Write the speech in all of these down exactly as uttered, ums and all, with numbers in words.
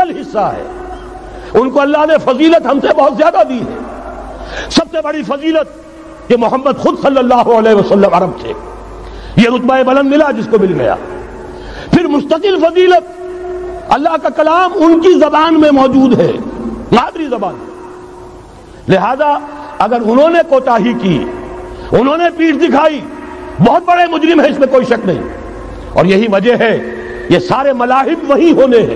افضل حصہ ہے، ان کو اللہ نے فضیلت ہم سے بہت زیادہ دی ہے۔ سب سے بڑی فضیلت کہ محمد خود صلی اللہ علیہ وسلم عرب تھے، یہ رتبہ بلند ملا جس کو مل گیا۔ پھر مستقل فضیلت، اللہ کا کلام ان کی زبان میں موجود ہے، مادری زبان۔ لہذا اگر انہوں نے کوتاہی کی، انہوں نے پیٹھ دکھائی، بہت بڑے مجرم ہیں، اس میں کوئی شک نہیں۔ اور یہی وجہ ہے یہ سارے ملاحم وہی ہونے ہیں،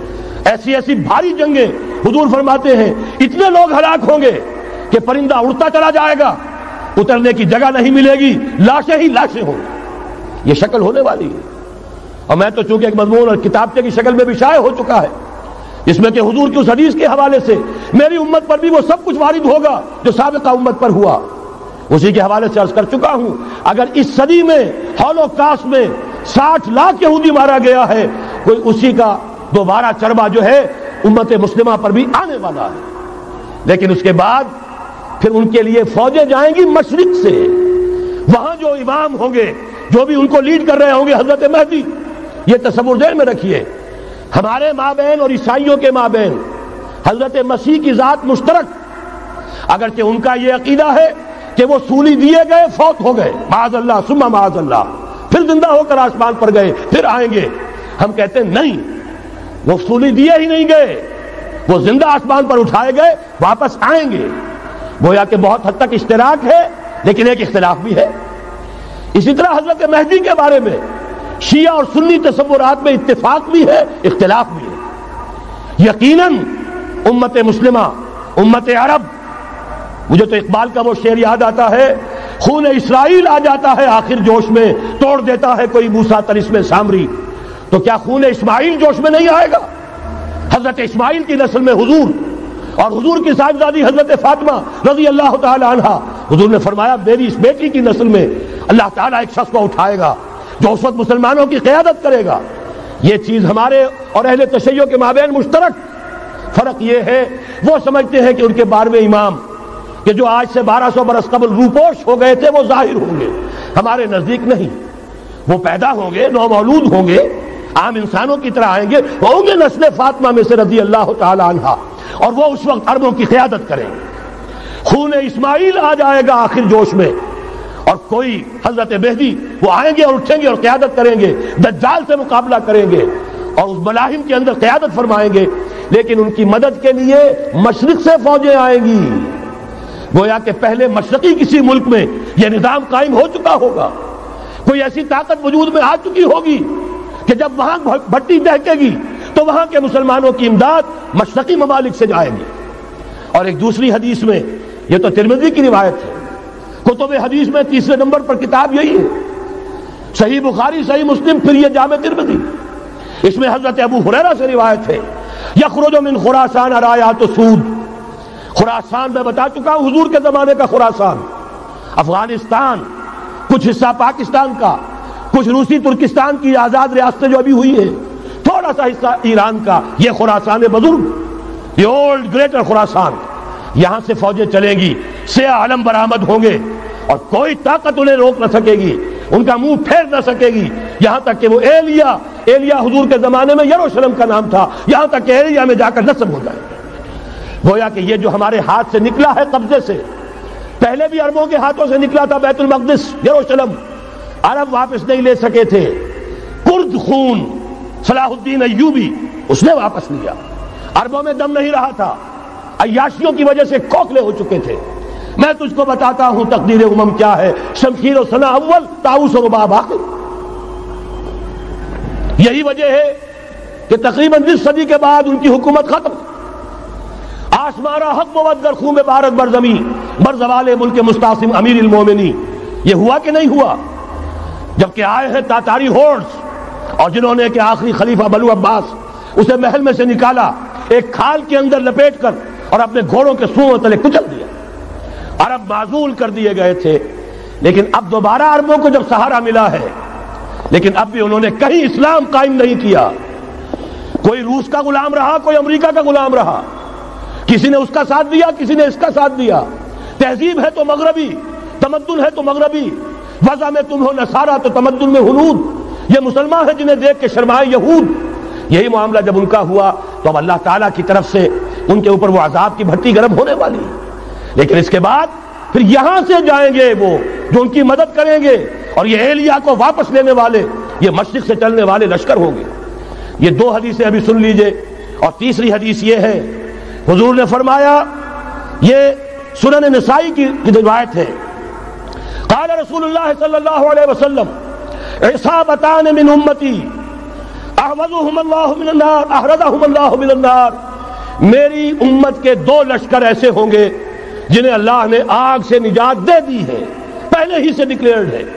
ایسی ایسی بھاری جنگیں، حضور فرماتے ہیں اتنے لوگ ہلاک ہوں گے کہ پرندہ اڑتا چلا جائے گا، اترنے کی جگہ نہیں ملے گی، لاشیں ہی لاشیں ہوں گی، یہ شکل ہونے والی ہے۔ اور میں تو چونکہ ایک مضمون اور کتابچے کی شکل میں بھی شائع ہو چکا ہے، جس میں کہ حضور کی اس حدیث کے حوالے سے میری امت پر بھی وہ سب کچھ وارد ہوگا جو سابقہ امت پر ہوا، اسی کے حوالے سے عرض کر چکا ہوں۔ اگر اس صدی میں ہولوکاسٹ میں ساٹھ لاکھ یہودی مارا گیا ہے، کوئی اسی کا دوبارہ چربا جو ہے امت مسلمہ پر بھی آنے والا ہے۔ لیکن اس کے بعد پھر ان کے لیے فوجیں جائیں گی مشرق سے، وہاں جو امام ہوں گے، جو بھی ان کو لیڈ کر رہے ہوں گے، حضرت مہدی۔ یہ تصور ذہن میں رکھیے، ہمارے مابین اور عیسائیوں کے مابین حضرت مسیح کی ذات مشترک، اگرچہ ان کا یہ عقیدہ ہے کہ وہ سولی دیے گئے، فوت ہو گئے، معاذ اللہ ثم معاذ اللہ، پھر زندہ ہو کر آسمان پر گئے، پھر آئیں گے۔ ہم کہتے ہیں نہیں، وہ سولی دیے ہی نہیں گئے، وہ زندہ آسمان پر اٹھائے گئے، واپس آئیں گے۔ گویا کہ بہت حد تک اشتراک ہے، لیکن ایک اختلاف بھی ہے۔ اسی طرح حضرت مہدی کے بارے میں شیعہ اور سنی تصورات میں اتفاق بھی ہے، اختلاف بھی ہے۔ یقیناً امت مسلمہ، امت عرب، مجھے تو اقبال کا وہ شعر یاد آتا ہے، خون اسرائیل آ جاتا ہے آخر جوش میں، توڑ دیتا ہے کوئی موسیٰ طلسم سامری۔ تو کیا خون اسماعیل جوش میں نہیں آئے گا؟ حضرت اسماعیل کی نسل میں حضور، اور حضور کی صاحبزادی حضرت فاطمہ رضی اللہ تعالی عنہا، حضور نے فرمایا میری اس بیٹی کی نسل میں اللہ تعالیٰ ایک شخص کو اٹھائے گا جو اس وقت مسلمانوں کی قیادت کرے گا۔ یہ چیز ہمارے اور اہل تشیع کے مابین مشترک، فرق یہ ہے وہ سمجھتے ہیں کہ ان کے بارہویں امام کہ جو آج سے بارہ سو برس قبل روپوش ہو گئے تھے وہ ظاہر ہوں گے، ہمارے نزدیک نہیں، وہ پیدا ہوں گے، نو مولود ہوں گے، عام انسانوں کی طرح آئیں گے، ہوں گے نسل فاطمہ میں سے رضی اللہ تعالی عنہا، اور وہ اس وقت عربوں کی قیادت کریں گے۔ خون اسماعیل آ جائے گا آخر جوش میں، اور کوئی حضرت مہدی وہ آئیں گے اور اٹھیں گے اور قیادت کریں گے، دجال سے مقابلہ کریں گے اور اس ملاحم کے اندر قیادت فرمائیں گے، لیکن ان کی مدد کے لیے مشرق سے فوجیں آئیں گی۔ گویا کہ پہلے مشرقی کسی ملک میں یہ نظام قائم ہو چکا ہوگا، کوئی ایسی طاقت وجود میں آ چکی ہوگی کہ جب وہاں بھٹی دہکے گی تو وہاں کے مسلمانوں کی امداد مشرقی ممالک سے جائے گی۔ اور ایک دوسری حدیث میں، یہ تو ترمذی کی روایت ہے، کتب حدیث میں تیسرے نمبر پر کتاب یہی ہے، صحیح بخاری، صحیح مسلم، پھر یہ جامع ترمذی، اس میں حضرت ابو ہریرہ سے روایت ہے، یخرج من خراسان رایات سود۔ خراسان میں بتا چکا ہوں حضور کے زمانے کا خراسان، افغانستان، کچھ حصہ پاکستان کا، کچھ روسی ترکستان کی آزاد ریاستیں جو ابھی ہوئی ہیں، تھوڑا سا حصہ ایران کا، یہ خراسان بزرگ، یہ اولڈ گریٹر خراسان، یہاں سے فوجیں چلیں گی، سیاہ علم برآمد ہوں گے اور کوئی طاقت انہیں روک نہ سکے گی، ان کا منہ پھیر نہ سکے گی، یہاں تک کہ وہ ایلیا ایلیا حضور کے زمانے میں یروشلم کا نام تھا، یہاں تک کہ ایلیا میں جا کر نصب ہو جائے۔ گویا کہ یہ جو ہمارے ہاتھ سے نکلا ہے قبضے سے، پہلے بھی عربوں کے ہاتھوں سے نکلا تھا بیت المقدس، یروشلم، عرب واپس نہیں لے سکے تھے، کرد خون صلاح الدین ایوبی اس نے واپس لیا، عربوں میں دم نہیں رہا تھا، عیاشیوں کی وجہ سے کھوکھلے ہو چکے تھے۔ میں تجھ کو بتاتا ہوں تقدیر امم کیا ہے، شمشیر و سنا اول، طاؤس و رباب آخر۔ یہی وجہ ہے کہ تقریباً جس صدی کے بعد ان کی حکومت ختم، آسمارا حق بود در خون بارد بر زمین بر زوال ملک مستعصم امیر المومنین، یہ ہوا کہ نہیں ہوا؟ جبکہ آئے ہیں تاتاری ہورس، اور جنہوں نے کہ آخری خلیفہ بنو عباس اسے محل میں سے نکالا، ایک کھال کے اندر لپیٹ کر اور اپنے گھوڑوں کے سوؤں تلے کچل دیا۔ عرب معزول کر دیے گئے تھے، لیکن اب دوبارہ عربوں کو جب سہارا ملا ہے، لیکن اب بھی انہوں نے کہیں اسلام قائم نہیں کیا، کوئی روس کا غلام رہا، کوئی امریکہ کا غلام رہا، کسی نے اس کا ساتھ دیا، کسی نے اس کا ساتھ دیا، تہذیب ہے تو مغربی، تمدن ہے تو مغربی، وضع میں تم ہو نصارہ تو تمدن میں ہنود، یہ مسلمان ہیں جنہیں دیکھ کے شرمائے یہود، یہی معاملہ جب ان کا ہوا تو اب اللہ تعالیٰ کی طرف سے ان کے اوپر وہ عذاب کی بھٹی گرم ہونے والی ہے۔ لیکن اس کے بعد پھر یہاں سے جائیں گے وہ جو ان کی مدد کریں گے، اور یہ ایلیا کو واپس لینے والے یہ مشرق سے چلنے والے لشکر ہوں گے۔ یہ دو حدیثیں ابھی سن لیجئے، اور تیسری حدیث یہ ہے، حضور نے فرمایا، یہ سنن نسائی کی روایت ہے، قال رسول اللہ صلی اللہ علیہ وسلم عصابتان من امتی احوذهم اللہ من النار احرزهم اللہ من النار، میری امت کے دو لشکر ایسے ہوں گے جنہیں اللہ نے آگ سے نجات دے دی ہے، پہلے ہی سے ڈکلیئرڈ ہے۔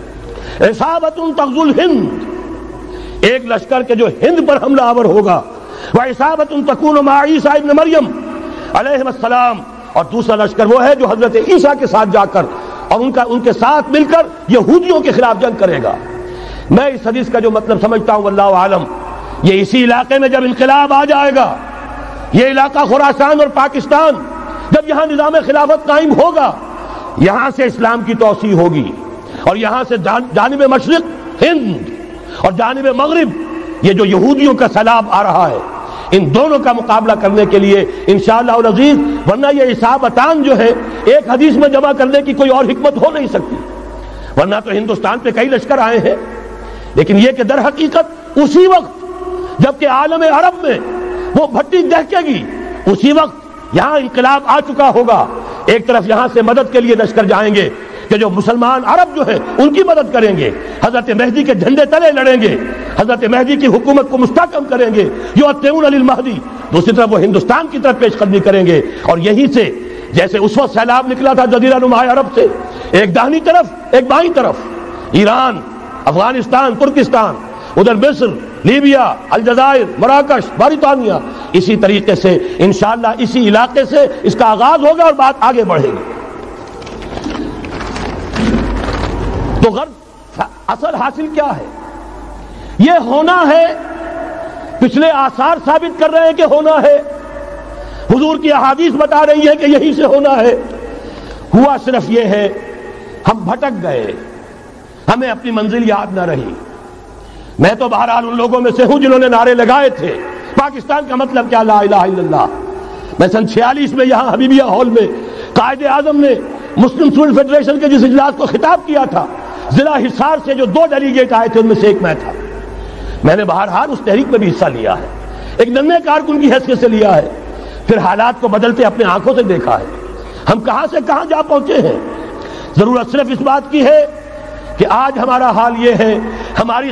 عصابت تغزو الہند، ایک لشکر کے جو ہند پر حملہ آور ہوگا، وعصابت تکون مع عیسیٰ ابن مریم علیہ السلام، اور دوسرا لشکر وہ ہے جو حضرت عیسیٰ کے ساتھ جا کر اور ان کا ان کے ساتھ مل کر یہودیوں کے خلاف جنگ کرے گا۔ میں اس حدیث کا جو مطلب سمجھتا ہوں واللہ عالم، یہ اسی علاقے میں جب انقلاب آ جائے گا، یہ علاقہ خراسان اور پاکستان، جب یہاں نظام خلافت قائم ہوگا، یہاں سے اسلام کی توسیع ہوگی، اور یہاں سے جانب مشرق ہند اور جانب مغرب یہ جو یہودیوں کا سیلاب آ رہا ہے، ان دونوں کا مقابلہ کرنے کے لیے انشاءاللہ العزیز، ورنہ یہ عصابتان جو ہے ایک حدیث میں جمع کرنے کی کوئی اور حکمت ہو نہیں سکتی، ورنہ تو ہندوستان پہ کئی لشکر آئے ہیں، لیکن یہ کہ در حقیقت اسی وقت جبکہ عالم عرب میں وہ بھٹی دہکے گی، اسی وقت یہاں انقلاب آ چکا ہوگا، ایک طرف یہاں سے مدد کے لیے لشکر جائیں گے کہ جو مسلمان عرب جو ہیں ان کی مدد کریں گے، حضرت مہدی کے جھنڈے تلے لڑیں گے، حضرت مہدی کی حکومت کو مستحکم کریں گے، جو اتبعون للمہدی، دوسری طرف وہ ہندوستان کی طرف پیش قدمی کریں گے، اور یہیں سے جیسے اس وقت سیلاب نکلا تھا جزیرہ نما عرب سے، ایک داہنی طرف ایک بائیں طرف، ایران، افغانستان، ترکستان، ادھر مصر، لیبیا، الجزائر، مراکش، باریطانیہ، اسی طریقے سے انشاءاللہ اسی علاقے سے اس کا آغاز ہوگا اور بات آگے بڑھے گی۔ تو غرض اصل حاصل کیا ہے؟ یہ ہونا ہے، پچھلے آثار ثابت کر رہے ہیں کہ ہونا ہے، حضور کی احادیث بتا رہی ہے کہ یہی سے ہونا ہے، ہوا صرف یہ ہے ہم بھٹک گئے، ہمیں اپنی منزل یاد نہ رہی۔ میں تو بہرحال ان لوگوں میں سے ہوں جنہوں نے نعرے لگائے تھے پاکستان کا مطلب کیا، لا الہ الا اللہ۔ میں سن چھیالیس میں یہاں حبیبیہ ہال میں قائد اعظم نے مسلم اسٹوڈنٹ فیڈریشن کے جس اجلاس کو خطاب کیا تھا، ضلع حصار سے جو دو ڈیلیگیٹ آئے تھے ان میں سے ایک میں تھا۔ میں نے بہرحال اس تحریک میں بھی حصہ لیا ہے، ایک ننھے کارکن کی حیثیت سے لیا ہے، پھر حالات کو بدلتے اپنے آنکھوں سے دیکھا ہے، ہم کہاں سے کہاں جا پہنچے ہیں۔ ضرورت صرف اس بات کی ہے کہ آج ہمارا حال یہ ہے، ہماری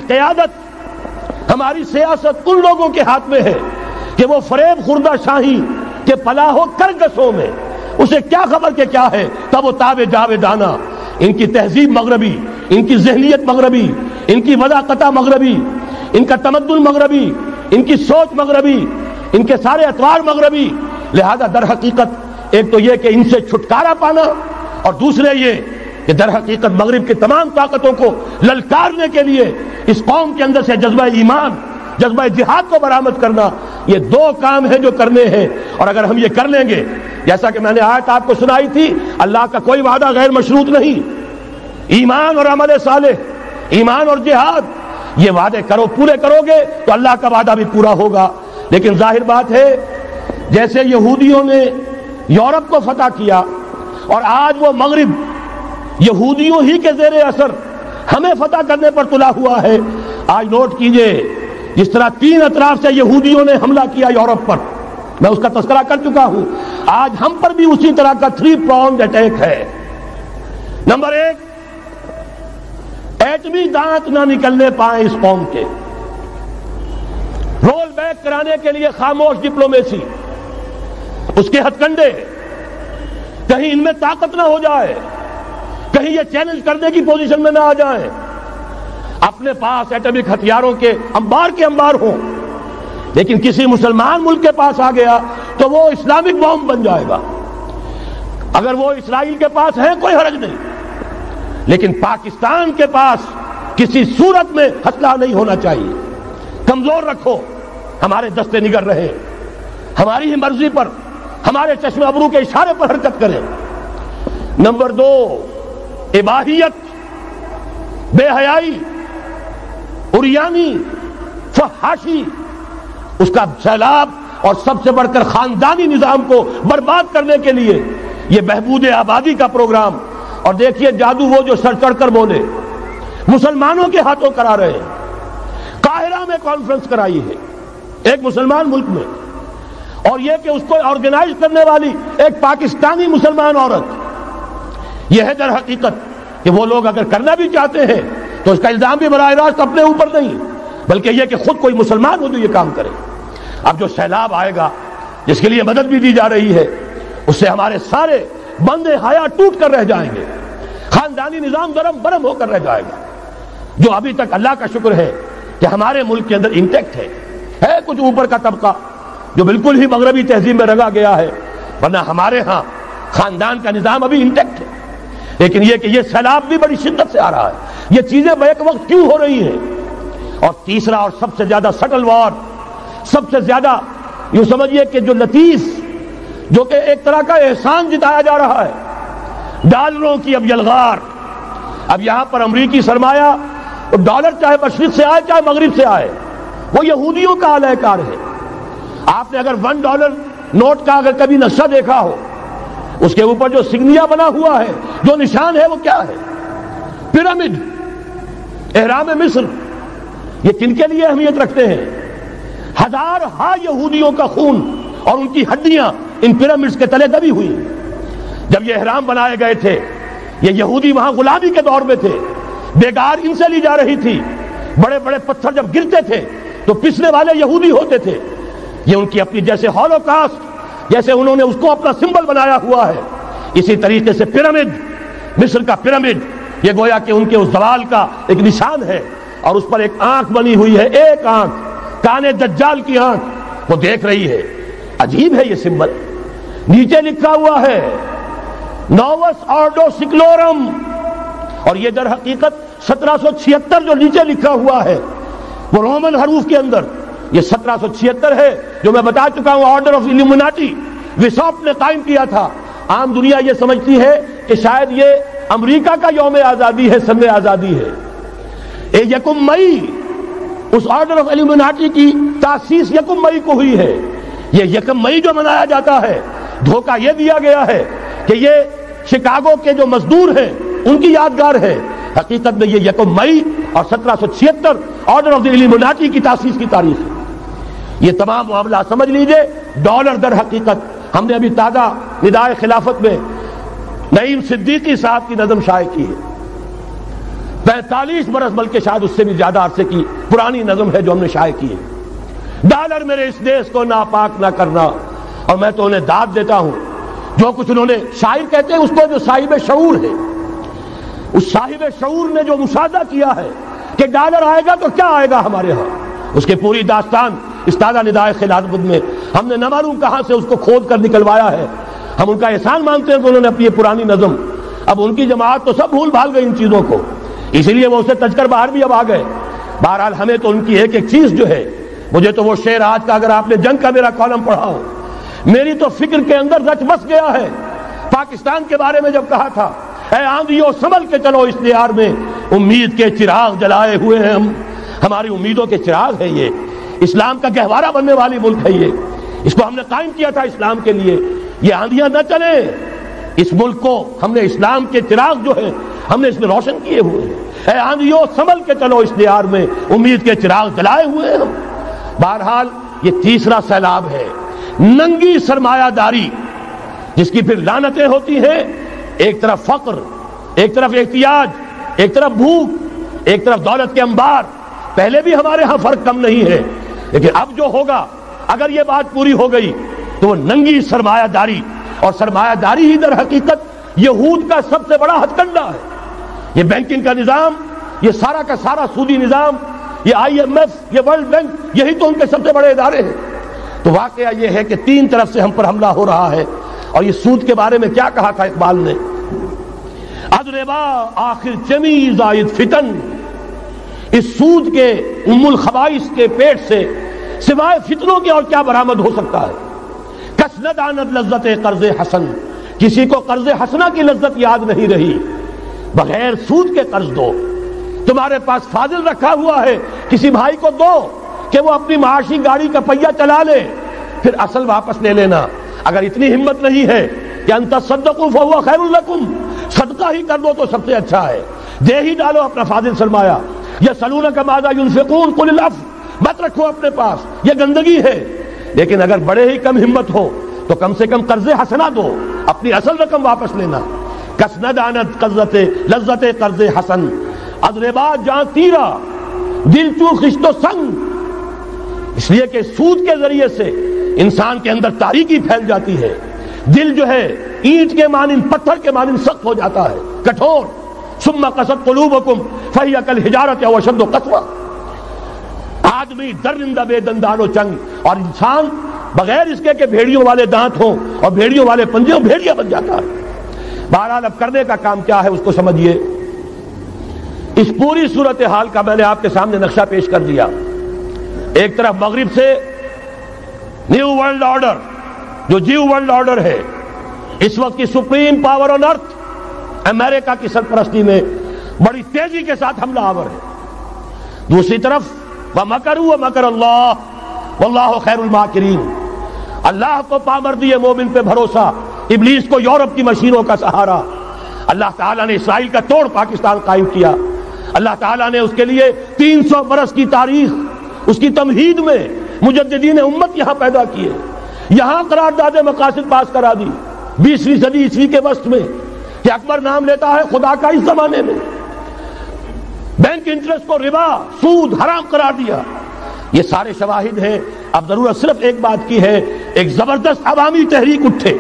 قیادت، ہماری سیاست ان لوگوں کے ہاتھ میں ہے کہ وہ فریب خوردہ شاہی کے پلاہ و کرگسوں میں، اسے کیا خبر کہ کیا ہے، تب وہ تاب جاوے دانا، ان کی تہذیب مغربی، ان کی ذہنیت مغربی، ان کی وضاقتہ مغربی، ان کا تمدن مغربی، ان کی سوچ مغربی، ان کے سارے اطوار مغربی، لہذا در حقیقت ایک تو یہ کہ ان سے چھٹکارا پانا، اور دوسرے یہ کہ در حقیقت مغرب کی تمام طاقتوں کو للکارنے کے لیے اس قوم کے اندر سے جذبہ ایمان، جذبہ جہاد کو برآمد کرنا، یہ دو کام ہیں جو کرنے ہیں، اور اگر ہم یہ کر لیں گے، جیسا کہ میں نے آیت آپ کو سنائی تھی، اللہ کا کوئی وعدہ غیر مشروط نہیں، ایمان اور عمل صالح، ایمان اور جہاد، یہ وعدے کرو پورے کرو گے تو اللہ کا وعدہ بھی پورا ہوگا۔ لیکن ظاہر بات ہے جیسے یہودیوں نے یورپ کو فتح کیا اور آج وہ مغرب یہودیوں ہی کے زیر اثر ہمیں فتح کرنے پر تلا ہوا ہے، آج نوٹ کیجئے جس طرح تین اطراف سے یہودیوں نے حملہ کیا یورپ پر، میں اس کا تذکرہ کر چکا ہوں، آج ہم پر بھی اسی طرح کا تھری پرونگ اٹیک ہے۔ نمبر ایک، ایٹمی دانت نہ نکلنے پائیں اس قوم کے، رول بیک کرانے کے لیے خاموش ڈپلومیسی، اس کے ہتھ کنڈے، کہیں ان میں طاقت نہ ہو جائے، کہیں یہ چیلنج کرنے کی پوزیشن میں نہ آ جائیں، اپنے پاس ایٹمک ہتھیاروں کے انبار کے انبار ہوں، لیکن کسی مسلمان ملک کے پاس آ گیا تو وہ اسلامک بام بن جائے گا۔ اگر وہ اسرائیل کے پاس ہے کوئی حرج نہیں، لیکن پاکستان کے پاس کسی صورت میں ہتھیار نہیں ہونا چاہیے۔ کمزور رکھو، ہمارے دستے نگر رہے، ہماری ہی مرضی پر، ہمارے چشم ابرو کے اشارے پر حرکت کریں۔ نمبر دو، اباحیت، بے حیائی، عریانی، فحاشی، اس کا سیلاب اور سب سے بڑھ کر خاندانی نظام کو برباد کرنے کے لیے یہ بہبود آبادی کا پروگرام. اور دیکھیے جادو وہ جو سر چڑھ کر بولے مسلمانوں کے ہاتھوں کرا رہے ہیں. قاہرہ میں کانفرنس کرائی ہے ایک مسلمان ملک میں, اور یہ کہ اس کو آرگنائز کرنے والی ایک پاکستانی مسلمان عورت. یہ ہے در حقیقت کہ وہ لوگ اگر کرنا بھی چاہتے ہیں تو اس کا الزام بھی براہ راست اپنے اوپر نہیں, بلکہ یہ کہ خود کوئی مسلمان ہو جو یہ کام کرے. اب جو سیلاب آئے گا جس کے لیے مدد بھی دی جا رہی ہے, اس سے ہمارے سارے بندے حیا ٹوٹ کر رہ جائیں گے, خاندانی نظام درم برم ہو کر رہ جائے گا. جو ابھی تک اللہ کا شکر ہے کہ ہمارے ملک کے اندر انٹیکٹ ہے, ہے کچھ اوپر کا طبقہ جو بالکل ہی مغربی تہذیب میں رنگا گیا ہے, ورنہ ہمارے ہاں خاندان کا نظام ابھی انٹیکٹ ہے. لیکن یہ کہ یہ سیلاب بھی بڑی شدت سے آ رہا ہے, یہ چیزیں بیک وقت کیوں ہو رہی ہیں. اور تیسرا اور سب سے زیادہ سٹل وار, سب سے زیادہ یوں سمجھیے کہ جو لطیف, جو کہ ایک طرح کا احسان جتایا جا رہا ہے, ڈالروں کی اب یلغار. اب یہاں پر امریکی سرمایہ, ڈالر چاہے مشرق سے آئے چاہے مغرب سے آئے, وہ یہودیوں کا اعلی کار ہے. آپ نے اگر ون ڈالر نوٹ کا اگر کبھی نقشہ دیکھا ہو, اس کے اوپر جو سگنیا بنا ہوا ہے, جو نشان ہے, وہ کیا ہے؟ پیرامڈ, احرام مصر. یہ کن کے لیے اہمیت رکھتے ہیں؟ ہزار ہا یہودیوں کا خون اور ان کی ہڈیاں ان پیرامڈز کے تلے دبی ہوئی. جب یہ احرام بنائے گئے تھے, یہ یہودی وہاں غلامی کے دور میں تھے, بیگار ان سے لی جا رہی تھی. بڑے بڑے پتھر جب گرتے تھے تو پسنے والے یہودی ہوتے تھے. یہ ان کی اپنی جیسے ہولوکاسٹ, جیسے انہوں نے اس کو اپنا سمبل بنایا ہوا ہے, اسی طریقے سے پیرامڈ, مصر کا پیرامڈ, یہ گویا کہ ان کے اس زوال کا ایک نشان ہے. اور اس پر ایک آنکھ بنی ہوئی ہے, ایک آنکھ, کانے دجال کی آنکھ, وہ دیکھ رہی ہے. عجیب ہے یہ سمبل. نیچے لکھا ہوا ہے نووس آرڈو سکلورم, اور یہ در حقیقت سترہ سو چھہتر جو نیچے لکھا ہوا ہے وہ رومن حروف کے اندر یہ سترہ سو چھہتر ہے, جو میں بتا چکا ہوں آرڈر آف ایلومیناٹی وساپ نے قائم کیا تھا. عام دنیا یہ سمجھتی ہے کہ شاید یہ امریکہ کا یوم آزادی ہے, سن آزادی ہے. یکم مئی, اس آرڈر آف ایلومیناٹی کی تاسیس یکم مئی کو ہوئی ہے. یہ یکم مئی جو منایا جاتا ہے, دھوکہ یہ دیا گیا ہے کہ یہ شکاگو کے جو مزدور ہیں ان کی یادگار ہے. حقیقت میں یہ یکم مئی اور سترہ سو چھہتر آرڈر آف دی ایلومیناٹی کی تاسیس کی تاریخ ہے. یہ تمام معاملہ سمجھ لیجئے. ڈالر در حقیقت ہم نے ابھی تازہ ندائے خلافت میں نعیم صدیقی صاحب کی نظم شائع کی ہے, پینتالیس برس بلکہ شاید اس سے بھی زیادہ عرصے کی پرانی نظم ہے جو ہم نے شائع کی ہے. ڈالر میرے اس دیش کو ناپاک نہ کرنا, اور میں تو انہیں داد دیتا ہوں. جو کچھ انہوں نے, شاعر کہتے ہیں اس کو جو صاحب شعور ہے, اس صاحب شعور نے جو مشاہدہ کیا ہے کہ ڈالر آئے گا تو کیا آئے گا ہمارے ہاں, اس کے پوری داستان اس تازہ ندائے خلافت میں ہم نے نہ معلوم کہاں سے اس کو کھود کر نکلوایا ہے. ہم ان کا احسان مانتے ہیں کہ انہوں نے اپنی یہ پرانی نظم, اب ان کی جماعت تو سب بھول بھال گئی ان چیزوں کو, اسی لیے وہ اسے تج کر باہر بھی اب آ گئے. بہرحال ہمیں تو ان کی ایک ایک چیز جو ہے, مجھے تو وہ شعر آج کا اگر آپ نے جنگ کا میرا کالم پڑھا ہو, میری تو فکر کے اندر رچ بس گیا ہے. پاکستان کے بارے میں جب کہا تھا, اے آندھیو سنبھل کے چلو اس دیار میں, امید کے چراغ جلائے ہوئے ہیں ہم, ہماری امیدوں کے چراغ ہے یہ, اسلام کا گہوارہ بننے والی ملک ہے یہ, اس کو ہم نے قائم کیا تھا اسلام کے لیے. یہ آندھیاں نہ چلیں, اس ملک کو ہم نے اسلام کے چراغ جو ہے ہم نے اس میں روشن کیے ہوئے ہیں. اے آندھیو سنبھل کے چلو اس دیار میں, امید کے چراغ جلائے ہوئے ہیں ہم. بہرحال یہ تیسرا سیلاب ہے, ننگی سرمایہ داری, جس کی پھر لعنتیں ہوتی ہیں. ایک طرف فقر, ایک طرف احتیاج, ایک طرف بھوک, ایک طرف دولت کے انبار. پہلے بھی ہمارے ہاں فرق کم نہیں ہے, لیکن اب جو ہوگا, اگر یہ بات پوری ہو گئی تو وہ ننگی سرمایہ داری, اور سرمایہ داری ہی در حقیقت یہود کا سب سے بڑا ہتھ کنڈا ہے. یہ بینکنگ کا نظام, یہ سارا کا سارا سودی نظام, یہ آئی ایم ایف, یہ ورلڈ بینک, یہی تو ان کے سب سے بڑے ادارے ہیں. تو واقعہ یہ ہے کہ تین طرف سے ہم پر حملہ ہو رہا ہے. اور یہ سود کے بارے میں کیا کہا تھا اقبال نے, ادربا آخر چمی زائد فتن, اس سود کے ام الخبائث کے پیٹ سے سوائے فتنوں کے اور کیا برآمد ہو سکتا ہے. کس نہ داند لذت قرض حسن, کسی کو قرض حسنہ کی لذت یاد نہیں رہی. بغیر سود کے قرض دو, تمہارے پاس فاضل رکھا ہوا ہے کسی بھائی کو دو, کہ وہ اپنی معاشی گاڑی کا پہیہ چلا لے، پھر اصل واپس لے لینا۔ اگر اتنی ہمت نہیں ہے کہ ان تصدقوا فهو خیر لکم، صدقہ ہی کر دو تو سب سے اچھا ہے، دے ہی ڈالو اپنا فاضل سرمایہ۔ یسألونک ماذا ينفقون قل العفو، مت رکھو اپنے پاس، یہ گندگی ہے۔ لیکن اگر بڑے ہی کم ہمت ہو تو کم سے کم قرض حسنہ دو، اپنی اصل رقم واپس لینا۔ کسند آنت قرضت لذت قرض حسن، از ربا جاں تیرا دل چو خشت و سنگ۔ اس لیے کہ سود کے ذریعے سے انسان کے اندر تاریکی پھیل جاتی ہے، دل جو ہے اینٹ کے مانند، پتھر کے مانند سخت ہو جاتا ہے، کٹھور۔ ثم قست قلوبکم فہی کالحجارۃ او اشد قسوہ۔ آدمی درندہ بے دندان و چنگ، اور انسان بغیر اس کے کہ بھیڑیوں والے دانت ہوں اور بھیڑیوں والے پنجے ہوں، بھیڑیا بن جاتا ہے۔ بہرحال اب کرنے کا کام کیا ہے اس کو سمجھیے۔ اس پوری صورتحال کا میں نے آپ کے سامنے نقشہ پیش کر دیا۔ ایک طرف مغرب سے نیو ورلڈ آرڈر، جو جیو ورلڈ آرڈر ہے، اس وقت کی سپریم پاور آن ارتھ، امریکہ کی سرپرستی میں بڑی تیزی کے ساتھ حملہ آور ہے۔ دوسری طرف وَمَكَرُوا وَمَكَرَ اللَّهُ وَاللَّهُ خَيْرُ الْمَاكِرِينَ، اللہ کو پامردی مومن پہ بھروسہ، ابلیس کو یورپ کی مشینوں کا سہارا۔ اللہ تعالیٰ نے اسرائیل کا توڑ پاکستان قائم کیا، اللہ تعالیٰ نے اس کے لیے تین سو برس کی تاریخ، اس کی تمہید میں مجددین امت یہاں پیدا کیے، یہاں قرارداد مقاصد پاس کرا دی بیسویں صدی عیسوی کے وسط میں، کہ اکبر نام لیتا ہے خدا کا اس زمانے میں، بینک انٹرسٹ کو ربا، سود حرام قرار دیا۔ یہ سارے شواہد ہیں۔ اب ضرورت صرف ایک بات کی ہے، ایک زبردست عوامی تحریک اٹھے۔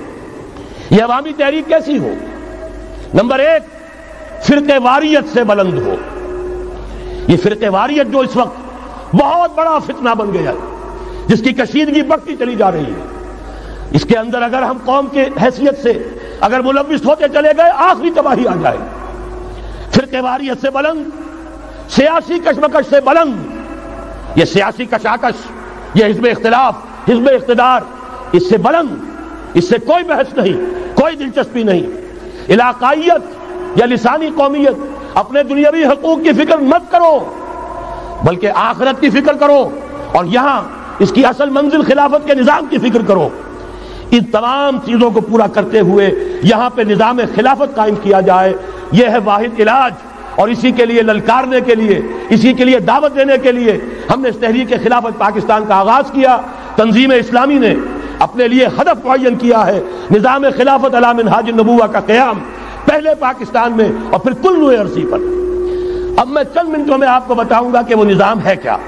یہ عوامی تحریک کیسی ہو؟ نمبر ایک، فرقہ واریت سے بلند ہو۔ یہ فرقہ واریت جو اس وقت بہت بڑا فتنہ بن گیا، جس کی کشیدگی بڑھتی چلی جا رہی ہے، اس کے اندر اگر ہم قوم کے حیثیت سے اگر ملوث ہوتے چلے گئے، آخری تباہی آ جائے۔ فرقہ واریت سے بلند، سیاسی کشمکش سے بلند، یہ سیاسی کشاکش، یہ حزب اختلاف، حزب اقتدار، اس سے بلند، اس سے کوئی بحث نہیں، کوئی دلچسپی نہیں۔ علاقائیت یا لسانی قومیت، اپنے دنیاوی حقوق کی فکر مت کرو، بلکہ آخرت کی فکر کرو، اور یہاں اس کی اصل منزل خلافت کے نظام کی فکر کرو۔ ان تمام چیزوں کو پورا کرتے ہوئے یہاں پہ نظام خلافت قائم کیا جائے، یہ ہے واحد علاج۔ اور اسی کے لیے للکارنے کے لیے، اسی کے لیے دعوت دینے کے لیے ہم نے اس تحریک خلافت پاکستان کا آغاز کیا۔ تنظیم اسلامی نے اپنے لیے ہدف معین کیا ہے، نظام خلافت علی منہاج النبوہ کا قیام، پہلے پاکستان میں اور پھر کل نوع عرصی پر۔ اب میں چند منٹوں میں آپ کو بتاؤں گا کہ وہ نظام ہے کیا۔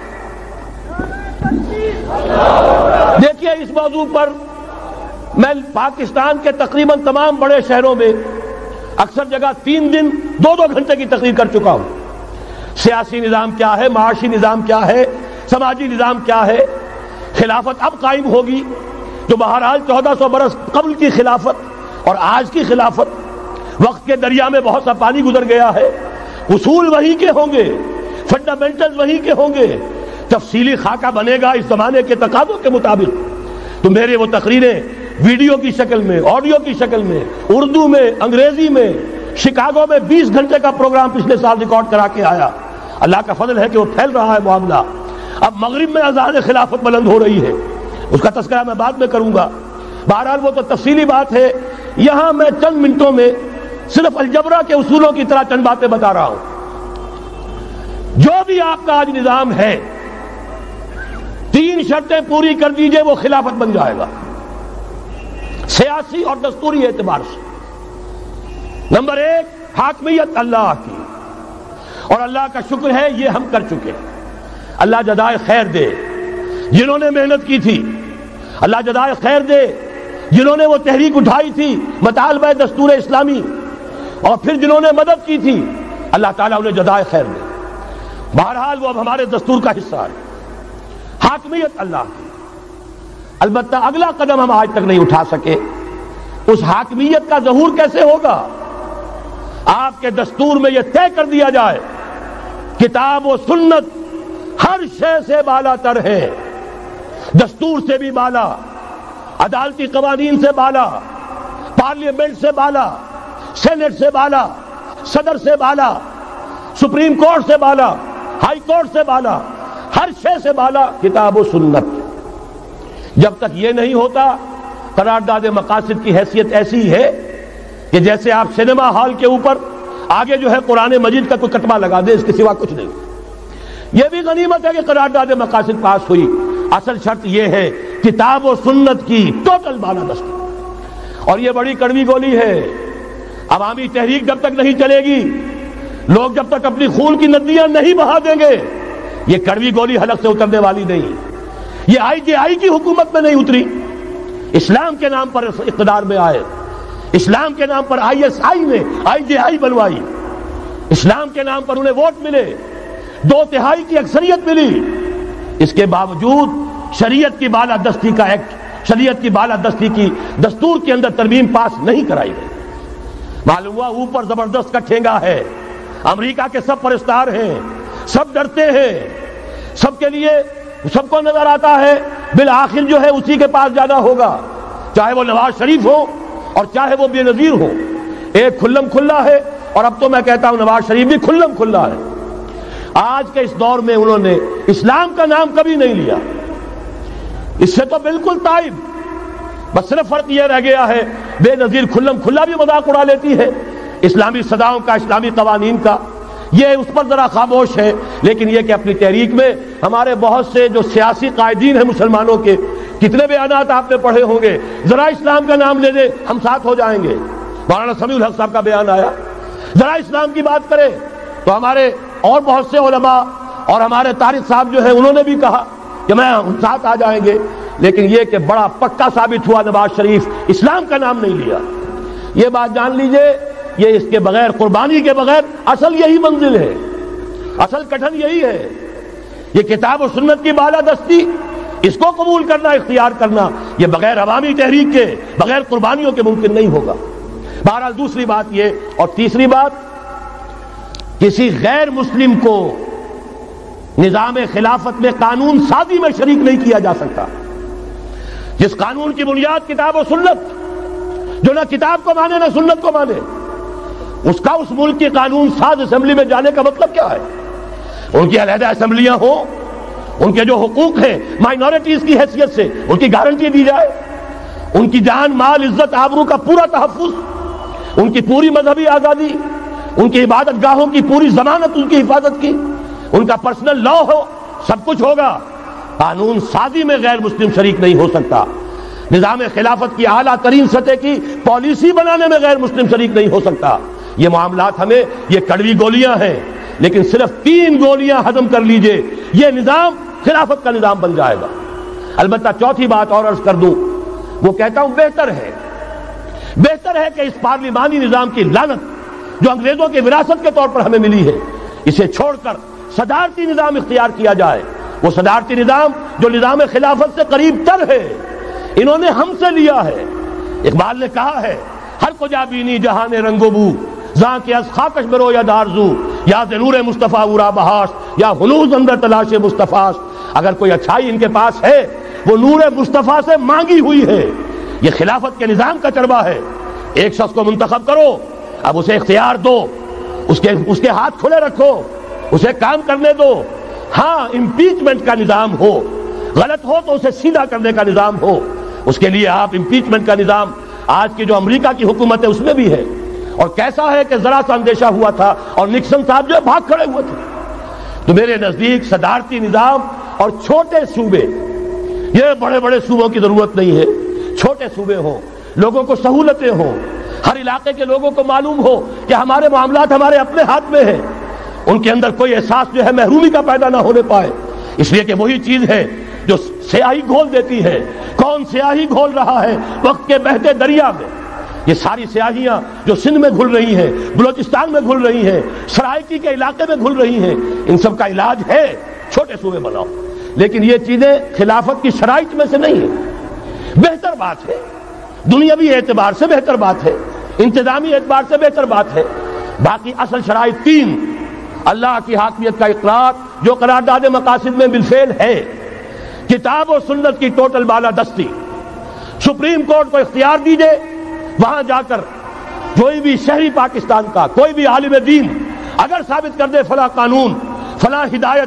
دیکھیے، اس موضوع پر میں پاکستان کے تقریباً تمام بڑے شہروں میں اکثر جگہ تین دن دو دو گھنٹے کی تقریر کر چکا ہوں۔ سیاسی نظام کیا ہے، معاشی نظام کیا ہے، سماجی نظام کیا ہے، خلافت اب قائم ہوگی، جو بہرحال چودہ سو برس قبل کی خلافت اور آج کی خلافت، وقت کے دریا میں بہت سا پانی گزر گیا ہے، اصول وہی کے ہوں گے، فنڈامنٹل وہی کے ہوں گے، تفصیلی خاکہ بنے گا اس زمانے کے تقاضوں کے مطابق۔ تو میرے وہ تقریریں ویڈیو کی شکل میں، آڈیو کی شکل میں، اردو میں، انگریزی میں، شکاگو میں بیس گھنٹے کا پروگرام پچھلے سال ریکارڈ کرا کے آیا۔ اللہ کا فضل ہے کہ وہ پھیل رہا ہے معاملہ۔ اب مغرب میں اذان خلافت بلند ہو رہی ہے، اس کا تذکرہ میں بعد میں کروں گا۔ بہرحال وہ تو تفصیلی بات ہے، یہاں میں چند منٹوں میں صرف الجبرا کے اصولوں کی طرح چند باتیں بتا رہا ہوں۔ جو بھی آپ کا آج نظام ہے، تین شرطیں پوری کر دیجئے، وہ خلافت بن جائے گا، سیاسی اور دستوری اعتبار سے۔ نمبر ایک، حاکمیت اللہ کی، اور اللہ کا شکر ہے یہ ہم کر چکے، اللہ جزائے خیر دے جنہوں نے محنت کی تھی، اللہ جزائے خیر دے جنہوں نے وہ تحریک اٹھائی تھی مطالبہ دستور اسلامی، اور پھر جنہوں نے مدد کی تھی، اللہ تعالیٰ انہیں جزائے خیر دے۔ بہرحال وہ اب ہمارے دستور کا حصہ ہے، حاکمیت اللہ کی۔ البتہ اگلا قدم ہم آج تک نہیں اٹھا سکے، اس حاکمیت کا ظہور کیسے ہوگا؟ آپ کے دستور میں یہ طے کر دیا جائے، کتاب و سنت ہر شے سے بالا تر ہے، دستور سے بھی بالا، عدالتی قوانین سے بالا، پارلیمنٹ سے بالا، سینٹ سے بالا، صدر سے بالا، سپریم کورٹ سے بالا، ہائی کورٹ سے بالا، ہر شے سے بالا کتاب و سنت. جب تک یہ نہیں ہوتا قرارداد مقاصد کی حیثیت ایسی ہے کہ جیسے آپ سینما ہال کے اوپر آگے جو ہے قرآن مجید کا کوئی کتبہ لگا دے، اس کے سوا کچھ نہیں. یہ بھی غنیمت ہے کہ قرارداد مقاصد پاس ہوئی. اصل شرط یہ ہے کتاب و سنت کی ٹوٹل بالادستی. اور یہ بڑی کڑوی گولی ہے. عوامی تحریک جب تک نہیں چلے گی، لوگ جب تک اپنی خون کی ندیاں نہیں بہا دیں گے، یہ کڑوی گولی حلق سے اترنے والی نہیں. یہ آئی جے آئی کی حکومت میں نہیں اتری، اسلام کے نام پر اقتدار میں آئے، اسلام کے نام پر آئی ایس آئی نے آئی جے آئی بنوائی، اسلام کے نام پر انہیں ووٹ ملے، دو تہائی کی اکثریت ملی. اس کے باوجود شریعت کی بالادستی کا ایکٹ، شریعت کی بالادستی کی دستور کے اندر ترمیم پاس نہیں کرائی گئی. معلوم ہوا اوپر زبردست کا ٹھینگا ہے، امریکہ کے سب پرستار ہیں، سب ڈرتے ہیں، سب کے لیے سب کو نظر آتا ہے بالآخر جو ہے اسی کے پاس جانا ہوگا، چاہے وہ نواز شریف ہو اور چاہے وہ بے نظیر ہو. ایک کھلم کھلا ہے اور اب تو میں کہتا ہوں نواز شریف بھی کھلم کھلا ہے. آج کے اس دور میں انہوں نے اسلام کا نام کبھی نہیں لیا، اس سے تو بالکل تائب. بس صرف فرق یہ رہ گیا ہے بے نظیر کھلم کھلا بھی مذاق اڑا لیتی ہے اسلامی صداؤں کا، اسلامی قوانین کا، یہ اس پر ذرا خاموش ہے. لیکن یہ کہ اپنی تحریک میں ہمارے بہت سے جو سیاسی قائدین ہیں مسلمانوں کے، کتنے بیانات آپ نے پڑھے ہوں گے، ذرا اسلام کا نام لے دے ہم ساتھ ہو جائیں گے. مولانا سمیع الحق صاحب کا بیان آیا، ذرا اسلام کی بات کرے تو ہمارے اور بہت سے علماء اور ہمارے طارق صاحب جو ہے انہوں نے بھی کہا کہ میں ہم ساتھ آ جائیں گے. لیکن یہ کہ بڑا پکا ثابت ہوا نواز شریف اسلام کا نام نہیں لیا. یہ بات جان لیجئے، یہ اس کے بغیر، قربانی کے بغیر اصل یہی منزل ہے، اصل کٹھن یہی ہے. یہ کتاب و سنت کی بالادستی، اس کو قبول کرنا، اختیار کرنا، یہ بغیر عوامی تحریک کے، بغیر قربانیوں کے ممکن نہیں ہوگا. بہرحال دوسری بات یہ، اور تیسری بات، کسی غیر مسلم کو نظام خلافت میں قانون سازی میں شریک نہیں کیا جا سکتا. جس قانون کی بنیاد کتاب و سنت، جو نہ کتاب کو مانے نہ سنت کو مانے، اس کا اس ملک کی قانون ساز اسمبلی میں جانے کا مطلب کیا ہے؟ ان کی علیحدہ اسمبلیاں ہوں، ان کے جو حقوق ہیں مائنورٹیز کی حیثیت سے ان کی گارنٹی دی جائے، ان کی جان مال عزت آبرو کا پورا تحفظ، ان کی پوری مذہبی آزادی، ان کی عبادت گاہوں کی پوری ضمانت ان کی حفاظت کی، ان کا پرسنل لا ہو، سب کچھ ہوگا. قانون سازی میں غیر مسلم شریک نہیں ہو سکتا. نظام خلافت کی اعلیٰ ترین سطح کی پالیسی بنانے میں غیر مسلم شریک نہیں ہو سکتا. یہ معاملات ہمیں، یہ کڑوی گولیاں ہیں، لیکن صرف تین گولیاں ہضم کر لیجئے، یہ نظام خلافت کا نظام بن جائے گا. البتہ چوتھی بات اور عرض کر دوں، وہ کہتا ہوں بہتر ہے بہتر ہے کہ اس پارلیمانی نظام کی لعنت جو انگریزوں کی وراثت کے طور پر ہمیں ملی ہے، اسے چھوڑ کر صدارتی نظام اختیار کیا جائے. وہ صدارتی نظام جو نظام خلافت سے قریب تر ہے، انہوں نے ہم سے لیا ہے. اقبال نے کہا ہے، ہر کجا بینی جہان رنگ و بو، زاں کے از خاکش برو یا دارزو، یا ضرور مصطفیٰ اورا بہاش، یا ہنوز اندر تلاش مصطفیٰ. اگر کوئی اچھائی ان کے پاس ہے وہ نور مصطفیٰ سے مانگی ہوئی ہے. یہ خلافت کے نظام کا چربہ ہے. ایک شخص کو منتخب کرو، اب اسے اختیار دو، اس کے اس کے ہاتھ کھلے رکھو، اسے کام کرنے دو. ہاں امپیچمنٹ کا نظام ہو، غلط ہو تو اسے سیدھا کرنے کا نظام ہو. اس کے لیے آپ امپیچمنٹ کا نظام آج کی جو امریکہ کی حکومت ہے اس میں بھی ہے. اور کیسا ہے کہ ذرا سا اندیشہ ہوا تھا اور نکسن صاحب جو بھاگ کھڑے ہوئے تھے. تو میرے نزدیک صدارتی نظام اور چھوٹے صوبے، یہ بڑے بڑے صوبوں کی ضرورت نہیں ہے. چھوٹے صوبے ہوں، لوگوں کو سہولتیں ہوں، ہر علاقے کے لوگوں کو معلوم ہو کہ ہمارے معاملات ہمارے اپنے ہاتھ میں ہیں. ان کے اندر کوئی احساس جو ہے محرومی کا پیدا نہ ہونے پائے. اس لیے کہ وہی چیز ہے جو سیاہی گھول دیتی ہے. کون سیاہی گھول رہا ہے وقت کے بہتے دریا میں؟ یہ ساری سیاہیاں جو سندھ میں گھل رہی ہیں، بلوچستان میں گھل رہی ہیں، سرائکی کے علاقے میں گھل رہی ہیں، ان سب کا علاج ہے چھوٹے صوبے بناؤ. لیکن یہ چیزیں خلافت کی شرائط میں سے نہیں ہیں. بہتر بات ہے، دنیاوی اعتبار سے بہتر بات ہے، انتظامی اعتبار سے بہتر بات ہے. باقی اصل شرائط تین: اللہ کی حاکمیت کا اقرار جو قرارداد مقاصد میں بالفعل ہے، کتاب و سنت کی ٹوٹل بالادستی. سپریم کورٹ کو اختیار دیجئے، وہاں جا کر کوئی بھی شہری پاکستان کا کوئی بھی عالم دین اگر ثابت کر دے فلاں قانون، فلاں ہدایت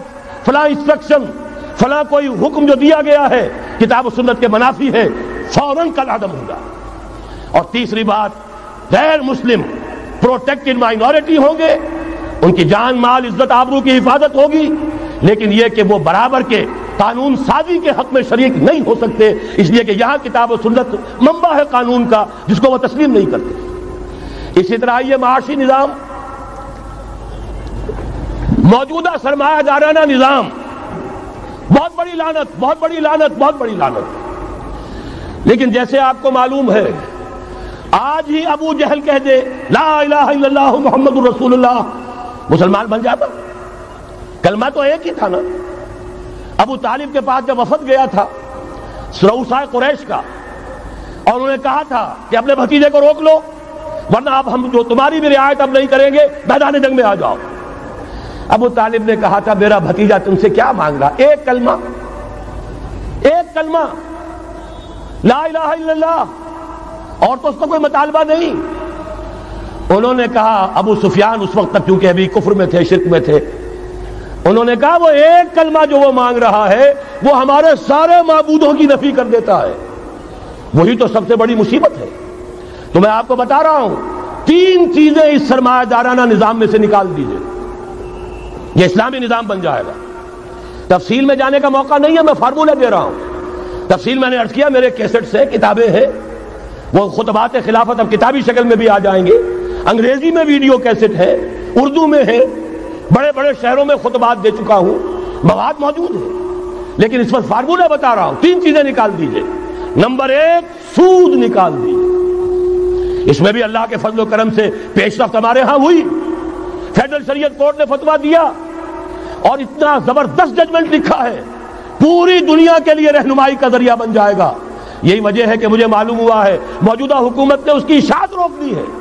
فلاں انسٹرکشن، فلاں کوئی حکم جو دیا گیا ہے کتاب و سنت کے منافی ہے، فوراً کل عدم ہوگا۔ اور تیسری بات، غیر مسلم پروٹیکٹڈ مائنورٹی ہوں گے، ان کی جان مال عزت آبرو کی حفاظت ہوگی، لیکن یہ کہ وہ برابر کے قانون سازی کے حق میں شریک نہیں ہو سکتے، اس لیے کہ یہاں کتاب و سنت منبع ہے قانون کا جس کو وہ تسلیم نہیں کرتے۔ اسی طرح یہ معاشی نظام، موجودہ سرمایہ دارانہ نظام، بہت بڑی لعنت، بہت بڑی لعنت، بہت بڑی لعنت۔ لیکن جیسے آپ کو معلوم ہے، آج ہی ابو جہل کہہ دے لا الہ الا اللہ محمد الرسول اللہ، مسلمان بن جاتا۔ کلمہ تو ایک ہی تھا نا۔ ابو طالب کے پاس جب وفد گیا تھا رؤسائے قریش کا، اور انہوں نے کہا تھا کہ اپنے بھتیجے کو روک لو ورنہ اب ہم جو تمہاری بھی رعایت اب نہیں کریں گے، میدان جنگ میں آ جاؤ۔ ابو طالب نے کہا تھا میرا بھتیجا تم سے کیا مانگ رہا، ایک کلمہ، ایک کلمہ لا الہ الا اللہ، اور تو اس کا کوئی مطالبہ نہیں۔ انہوں نے کہا، ابو سفیان اس وقت تک کیونکہ ابھی کفر میں تھے، شرک میں تھے، انہوں نے کہا وہ ایک کلمہ جو وہ مانگ رہا ہے وہ ہمارے سارے معبودوں کی نفی کر دیتا ہے، وہی تو سب سے بڑی مصیبت ہے۔ تو میں آپ کو بتا رہا ہوں، تین چیزیں اس سرمایہ دارانہ نظام میں سے نکال دیجئے، یہ اسلامی نظام بن جائے گا۔ تفصیل میں جانے کا موقع نہیں ہے، میں فارمولہ دے رہا ہوں۔ تفصیل میں نے عرض کیا، میرے کیسٹ سے کتابیں ہیں، وہ خطبات خلافت اب کتابی شکل میں بھی آ جائیں گے، انگریزی میں ویڈیو کیسٹ ہے، اردو میں ہے، بڑے بڑے شہروں میں خطبات دے چکا ہوں، مواد موجود ہے۔ لیکن اس وقت فارمولہ بتا رہا ہوں، تین چیزیں نکال دیجئے۔ نمبر ایک، سود نکال دیجئے، اس میں بھی اللہ کے فضل و کرم سے پیش رفت ہمارے ہاں ہوئی۔ فیڈرل شریعت کورٹ نے فتویٰ دیا اور اتنا زبردست ججمنٹ لکھا ہے، پوری دنیا کے لیے رہنمائی کا ذریعہ بن جائے گا۔ یہی وجہ ہے کہ مجھے معلوم ہوا ہے موجودہ حکومت نے اس کی اشاعت روک دی ہے۔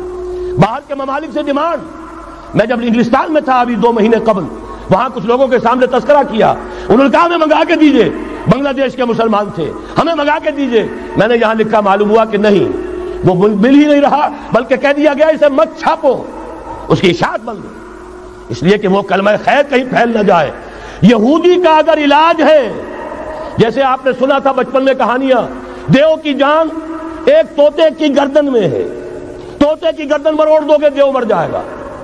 باہر کے ممالک سے ڈیمانڈ، میں جب انگلستان میں تھا ابھی دو مہینے قبل، وہاں کچھ لوگوں کے سامنے تذکرہ کیا، انہوں نے کہا ہمیں منگا کے دیجئے، بنگلہ دیش کے مسلمان تھے، ہمیں منگا کے دیجئے۔ میں نے یہاں لکھا، معلوم ہوا کہ نہیں، وہ مل ہی نہیں رہا، بلکہ کہہ دیا گیا اسے مت چھاپو، اس کی اشاعت بند، اس لیے کہ وہ کلمہ خیر کہیں پھیل نہ جائے۔ یہودی کا اگر علاج ہے، جیسے آپ نے سنا تھا بچپن میں کہانیاں، دیو کی جان ایک طوطے کی گردن میں ہے، طوطے کی گردن مروڑ دو گے دیو مر جائے گا۔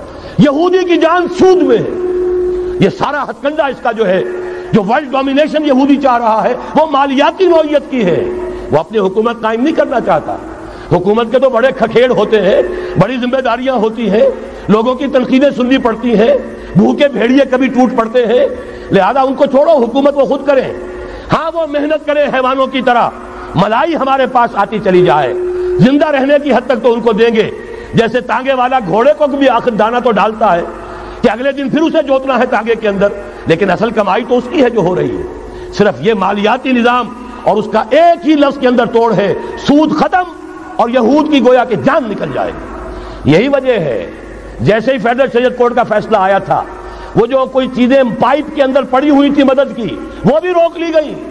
یہودی کی جان سود میں ہے۔ یہ سارا ہتھ کنڈا اس کا جو ہے، جو ورلڈ ڈومینیشن یہودی چاہ رہا ہے، وہ مالیاتی نوعیت کی ہے، وہ اپنی حکومت قائم نہیں کرنا چاہتا۔ حکومت کے تو بڑے کھکھیڑ ہوتے ہیں، بڑی ذمہ داریاں ہوتی ہیں، لوگوں کی تنقیدیں سننی پڑتی ہیں، بھوکے بھیڑیے کبھی ٹوٹ پڑتے ہیں، لہذا ان کو چھوڑو، حکومت وہ خود کریں۔ ہاں وہ محنت کرے حیوانوں کی طرح، ملائی ہمارے پاس آتی چلی جائے، زندہ رہنے کی حد تک تو ان کو دیں گے، جیسے تانگے والا گھوڑے کو بھی آخر دانہ تو ڈالتا ہے کہ اگلے دن پھر اسے جوتنا ہے تانگے کے اندر، لیکن اصل کمائی تو اس کی ہے جو ہو رہی ہے۔ صرف یہ مالیاتی نظام اور اس کا ایک ہی لفظ کے اندر توڑ ہے، سود ختم اور یہود کی گویا کہ جان نکل جائے گی۔ یہی وجہ ہے جیسے ہی فیڈرل شریعت کورٹ کا فیصلہ آیا تھا، وہ جو کوئی چیزیں پائپ کے اندر پڑی ہوئی تھی مدد کی، وہ بھی روک لی گئی۔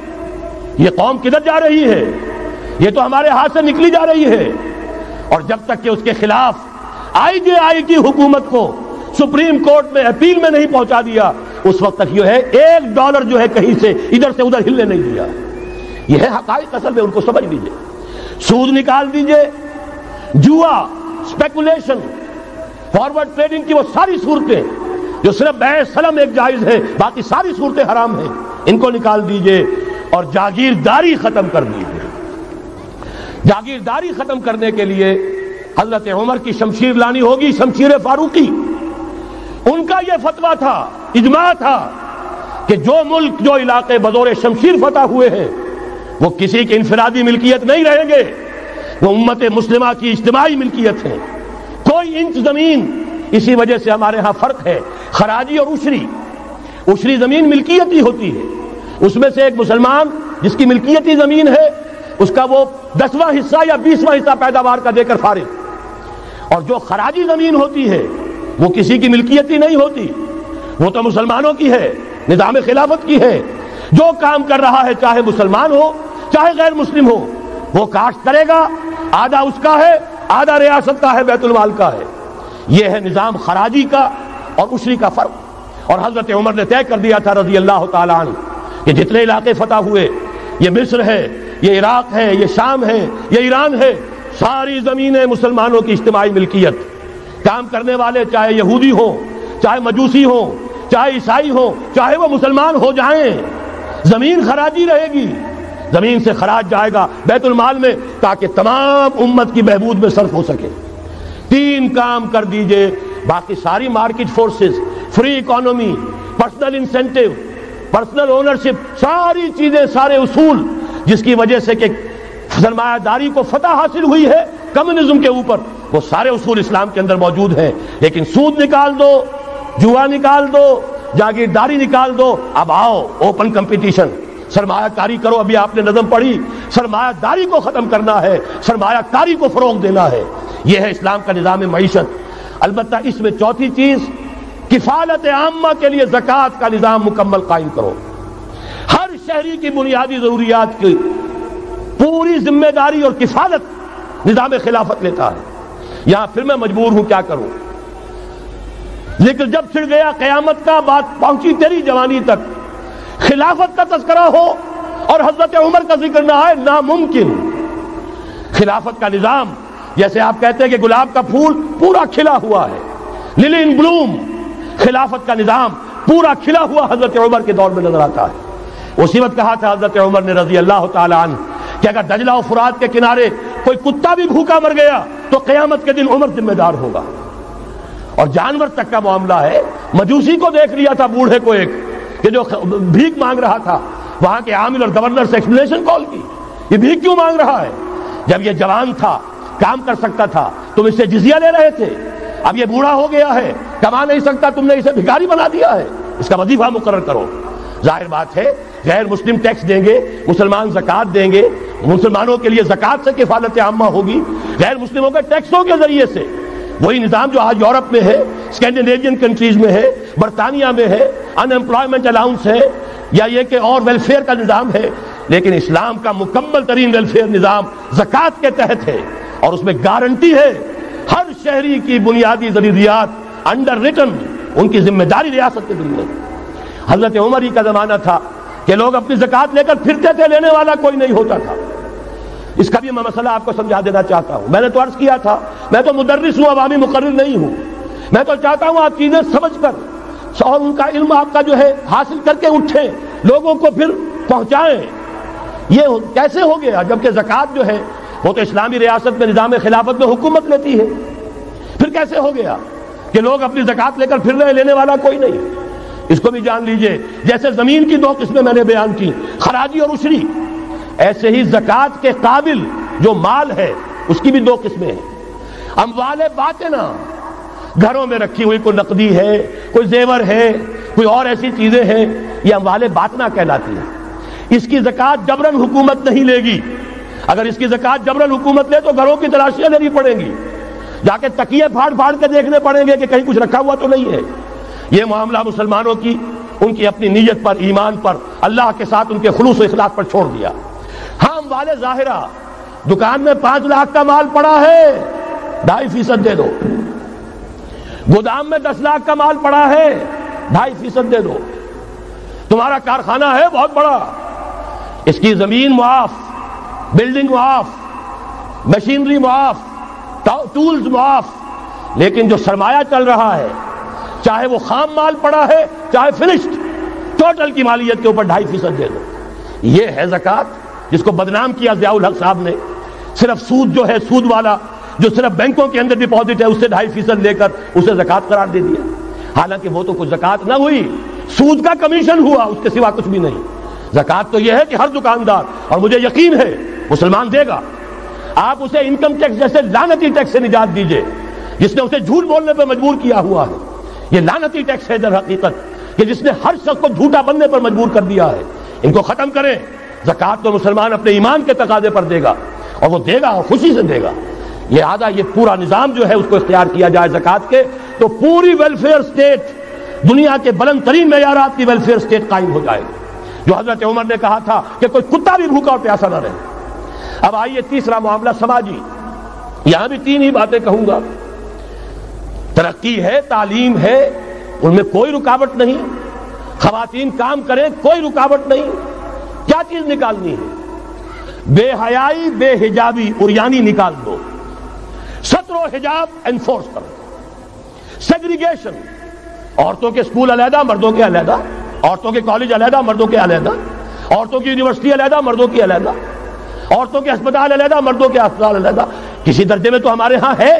یہ قوم کدھر جا رہی ہے؟ یہ تو ہمارے ہاتھ سے نکلی جا رہی ہے، اور جب تک کہ اس کے خلاف آئی جے آئی کی حکومت کو سپریم کورٹ میں اپیل میں نہیں پہنچا دیا، اس وقت تک یہ ہے ایک ڈالر جو ہے کہیں سے ادھر سے ادھر ہلنے نہیں دیا۔ یہ ہے حقائق، اصل میں ان کو سمجھ لیجئے۔ سود نکال دیجئے، جوا، اسپیکولیشن، فارورڈ ٹریڈنگ کی وہ ساری صورتیں جو صرف بیع سلم ایک جائز ہے، باقی ساری صورتیں حرام ہیں، ان کو نکال دیجئے، اور جاگیرداری ختم کر دیجئے۔ جاگیرداری ختم کرنے کے لیے حضرت عمر کی شمشیر لانی ہوگی، شمشیر فاروقی۔ ان کا یہ فتویٰ تھا، اجماع تھا کہ جو ملک، جو علاقے بزور شمشیر فتح ہوئے ہیں، وہ کسی کی انفرادی ملکیت نہیں رہیں گے، وہ امت مسلمہ کی اجتماعی ملکیت ہے۔ کوئی انچ زمین، اسی وجہ سے ہمارے ہاں فرق ہے، خراجی اور عشری۔ عشری زمین ملکیتی ہوتی ہے، اس میں سے ایک مسلمان جس کی ملکیتی زمین ہے، اس کا وہ دسواں حصہ یا بیسواں حصہ پیداوار کا دے کر فارغ، اور جو خراجی زمین ہوتی ہے وہ کسی کی ملکیتی نہیں ہوتی، وہ تو مسلمانوں کی ہے، نظام خلافت کی ہے۔ جو کام کر رہا ہے، چاہے مسلمان ہو چاہے غیر مسلم ہو، وہ کاشت کرے گا، آدھا اس کا ہے، آدھا ریاست کا ہے، بیت المال کا ہے۔ یہ ہے نظام خراجی کا اور عشری کا فرق۔ اور حضرت عمر نے طے کر دیا تھا رضی اللہ تعالیٰ عنہ کہ جتنے علاقے فتح ہوئے، یہ مصر ہے، یہ عراق ہے، یہ شام ہے، یہ ایران ہے، ساری زمینیں مسلمانوں کی اجتماعی ملکیت، کام کرنے والے چاہے یہودی ہوں، چاہے مجوسی ہوں، چاہے عیسائی ہوں، چاہے وہ مسلمان ہو جائیں، زمین خراجی رہے گی، زمین سے خراج جائے گا بیت المال میں تاکہ تمام امت کی بہبود میں صرف ہو سکے۔ تین کام کر دیجئے، باقی ساری market forces, free economy, personal incentive, personal ownership, ساری چیزیں، سارے اصول جس کی وجہ سے کہ سرمایہ داری کو فتح حاصل ہوئی ہے کمیونزم کے اوپر، وہ سارے اصول اسلام کے اندر موجود ہیں۔ لیکن سود نکال دو، جوا نکال دو، جاگیرداری نکال دو، اب آؤ اوپن کمپٹیشن، سرمایہ کاری کرو۔ ابھی آپ نے نظم پڑھی، سرمایہ داری کو ختم کرنا ہے، سرمایہ کاری کو فروغ دینا ہے، یہ ہے اسلام کا نظام معیشت۔ البتہ اس میں چوتھی چیز، کفالت عامہ کے لیے زکوٰۃ کا نظام مکمل قائم کرو۔ ہر شہری کی بنیادی ضروریات کی پوری ذمہ داری اور کفالت نظام خلافت لیتا ہے۔ یہاں پھر میں مجبور ہوں کیا کروں، لیکن جب چھڑ گیا قیامت کا، بات پہنچی تیری جوانی تک، خلافت کا تذکرہ ہو اور حضرت عمر کا ذکر نہ آئے، ناممکن۔ خلافت کا نظام، جیسے آپ کہتے ہیں کہ گلاب کا پھول پورا کھلا ہوا ہے، للی ان بلوم، خلافت کا نظام پورا کھلا ہوا حضرت عمر کے دور میں نظر آتا ہے۔ اسی وقت کہا تھا حضرت عمر نے رضی اللہ تعالی عنہ کہ اگر دجلہ و فرات کے کنارے کوئی کتا بھی بھوکا مر گیا تو قیامت کے دن عمر ذمہ دار ہوگا۔ اور جانور تک کا معاملہ ہے، مجوسی کو دیکھ لیا تھا، بوڑھے کو ایک کہ جو بھیک مانگ رہا تھا، وہاں کے عامل اور گورنر سے ایکسپلینیشن کال کی، یہ بھیک کیوں مانگ رہا ہے؟ جب یہ جوان تھا، کام کر سکتا تھا، تم اس سے جزیہ لے رہے تھے، اب یہ بوڑھا ہو گیا ہے، کما نہیں سکتا، تم نے اسے بھکاری بنا دیا ہے، اس کا وظیفہ مقرر کرو۔ ظاہر بات ہے غیر مسلم ٹیکس دیں گے، مسلمان زکوٰۃ دیں گے، مسلمانوں کے لیے زکوٰۃ سے کفالت عامہ ہوگی، غیر مسلموں کے ٹیکسوں کے ذریعے سے۔ وہی نظام جو آج یورپ میں ہے، اسکینڈینیوین کنٹریز میں ہے، برطانیہ میں ہے، ان امپلائمنٹ الاؤنس ہے، یا یہ کہ اور ویلفیئر کا نظام ہے، لیکن اسلام کا مکمل ترین ویلفیئر نظام زکوٰۃ کے تحت ہے، اور اس میں گارنٹی ہے ہر شہری کی بنیادی ضروریات انڈر ریٹن، ان کی ذمہ داری ریاست کے ذمہ۔ حضرت عمر ہی کا زمانہ تھا کہ لوگ اپنی زکوٰۃ لے کر پھرتے تھے، لینے والا کوئی نہیں ہوتا تھا۔ اس کا بھی میں مسئلہ آپ کو سمجھا دینا چاہتا ہوں۔ میں نے تو عرض کیا تھا، میں تو مدرس ہوں، عوامی مقرر نہیں ہوں، میں تو چاہتا ہوں آپ چیزیں سمجھ کر اور ان کا علم آپ کا جو ہے حاصل کر کے اٹھیں، لوگوں کو پھر پہنچائیں۔ یہ کیسے ہو گیا جبکہ زکوٰۃ جو ہے وہ تو اسلامی ریاست میں نظام خلافت میں حکومت لیتی ہے، پھر کیسے ہو گیا کہ لوگ اپنی زکوٰۃ لے کر پھر رہے، لینے والا کوئی نہیں؟ اس کو بھی جان لیجئے، جیسے زمین کی دو قسمیں میں نے بیان کی، خراجی اور عشری، ایسے ہی زکوٰۃ کے قابل جو مال ہے اس کی بھی دو قسمیں ہیں۔ اموال باطنہ، گھروں میں رکھی ہوئی کوئی نقدی ہے، کوئی زیور ہے، کوئی اور ایسی چیزیں ہیں، یہ اموال باطنہ کہلاتی ہیں۔ اس کی زکوٰۃ جبراً حکومت نہیں لے گی۔ اگر اس کی زکوٰۃ جبراً حکومت لے تو گھروں کی تلاشیاں لینی پڑیں گی، جا کے تکیے پھاڑ پھاڑ کے دیکھنے پڑیں گے کہ کہیں کچھ رکھا ہوا تو نہیں ہے۔ یہ معاملہ مسلمانوں کی ان کی اپنی نیت پر، ایمان پر، اللہ کے ساتھ ان کے خلوص و اخلاص پر چھوڑ دیا۔ ہاں اموال ظاہرہ، دکان میں پانچ لاکھ کا مال پڑا ہے، ڈھائی فیصد دے دو۔ گودام میں دس لاکھ کا مال پڑا ہے، ڈھائی فیصد دے دو۔ تمہارا کارخانہ ہے بہت بڑا، اس کی زمین معاف، بلڈنگ معاف، مشینری معاف، ٹولز معاف، لیکن جو سرمایہ چل رہا ہے، چاہے وہ خام مال پڑا ہے چاہے فنشڈ، ٹوٹل کی مالیت کے اوپر ڈھائی فیصد دے دو۔ یہ ہے زکوٰۃ جس کو بدنام کیا ضیاء الحق صاحب نے۔ صرف سود جو ہے، سود والا جو صرف بینکوں کے اندر ڈپازٹ ہے، اس سے ڈھائی فیصد لے کر اسے زکوٰۃ قرار دے دیا، حالانکہ وہ تو کچھ زکوٰۃ نہ ہوئی، سود کا کمیشن ہوا، اس کے سوا کچھ بھی نہیں۔ زکوٰۃ تو یہ ہے کہ ہر دکاندار، اور مجھے یقین ہے مسلمان دے گا، آپ اسے انکم ٹیکس جیسے لعنتی ٹیکس سے نجات دیجئے جس نے اسے جھوٹ بولنے پر مجبور کیا ہوا ہے۔ یہ لعنتی ٹیکس ہے در حقیقت کہ جس نے ہر شخص کو جھوٹا بننے پر مجبور کر دیا ہے۔ ان کو ختم کریں۔ زکوٰۃ تو مسلمان اپنے ایمان کے تقاضے پر دے گا، اور وہ دے گا اور خوشی سے دے گا۔ لہذا یہ پورا نظام جو ہے اس کو اختیار کیا جائے زکوٰۃ کے، تو پوری ویلفیئر سٹیٹ، دنیا کے بلند ترین معیارات کی ویلفیئر سٹیٹ قائم ہو جائے گی، جو حضرت عمر نے کہا تھا کہ کوئی کتا بھی بھوکا اور پیاسا نہ رہے۔ اب آئیے تیسرا معاملہ سماجی، یہاں بھی تین ہی باتیں کہوں گا۔ ترقی ہے، تعلیم ہے، ان میں کوئی رکاوٹ نہیں، خواتین کام کریں کوئی رکاوٹ نہیں، کیا چیز نکالنی ہے؟ بے حیائی، بے حجابی عریانی نکال دو، ستر و حجاب انفورس کرو، سیگریگیشن، عورتوں کے اسکول علیحدہ مردوں کے علیحدہ، عورتوں کے کالج علیحدہ مردوں کے علیحدہ، عورتوں کی یونیورسٹی علیحدہ مردوں کی علیحدہ، عورتوں کے اسپتال علیحدہ مردوں کے اسپتال علیحدہ۔ کسی درجے میں تو ہمارے ہاں ہے،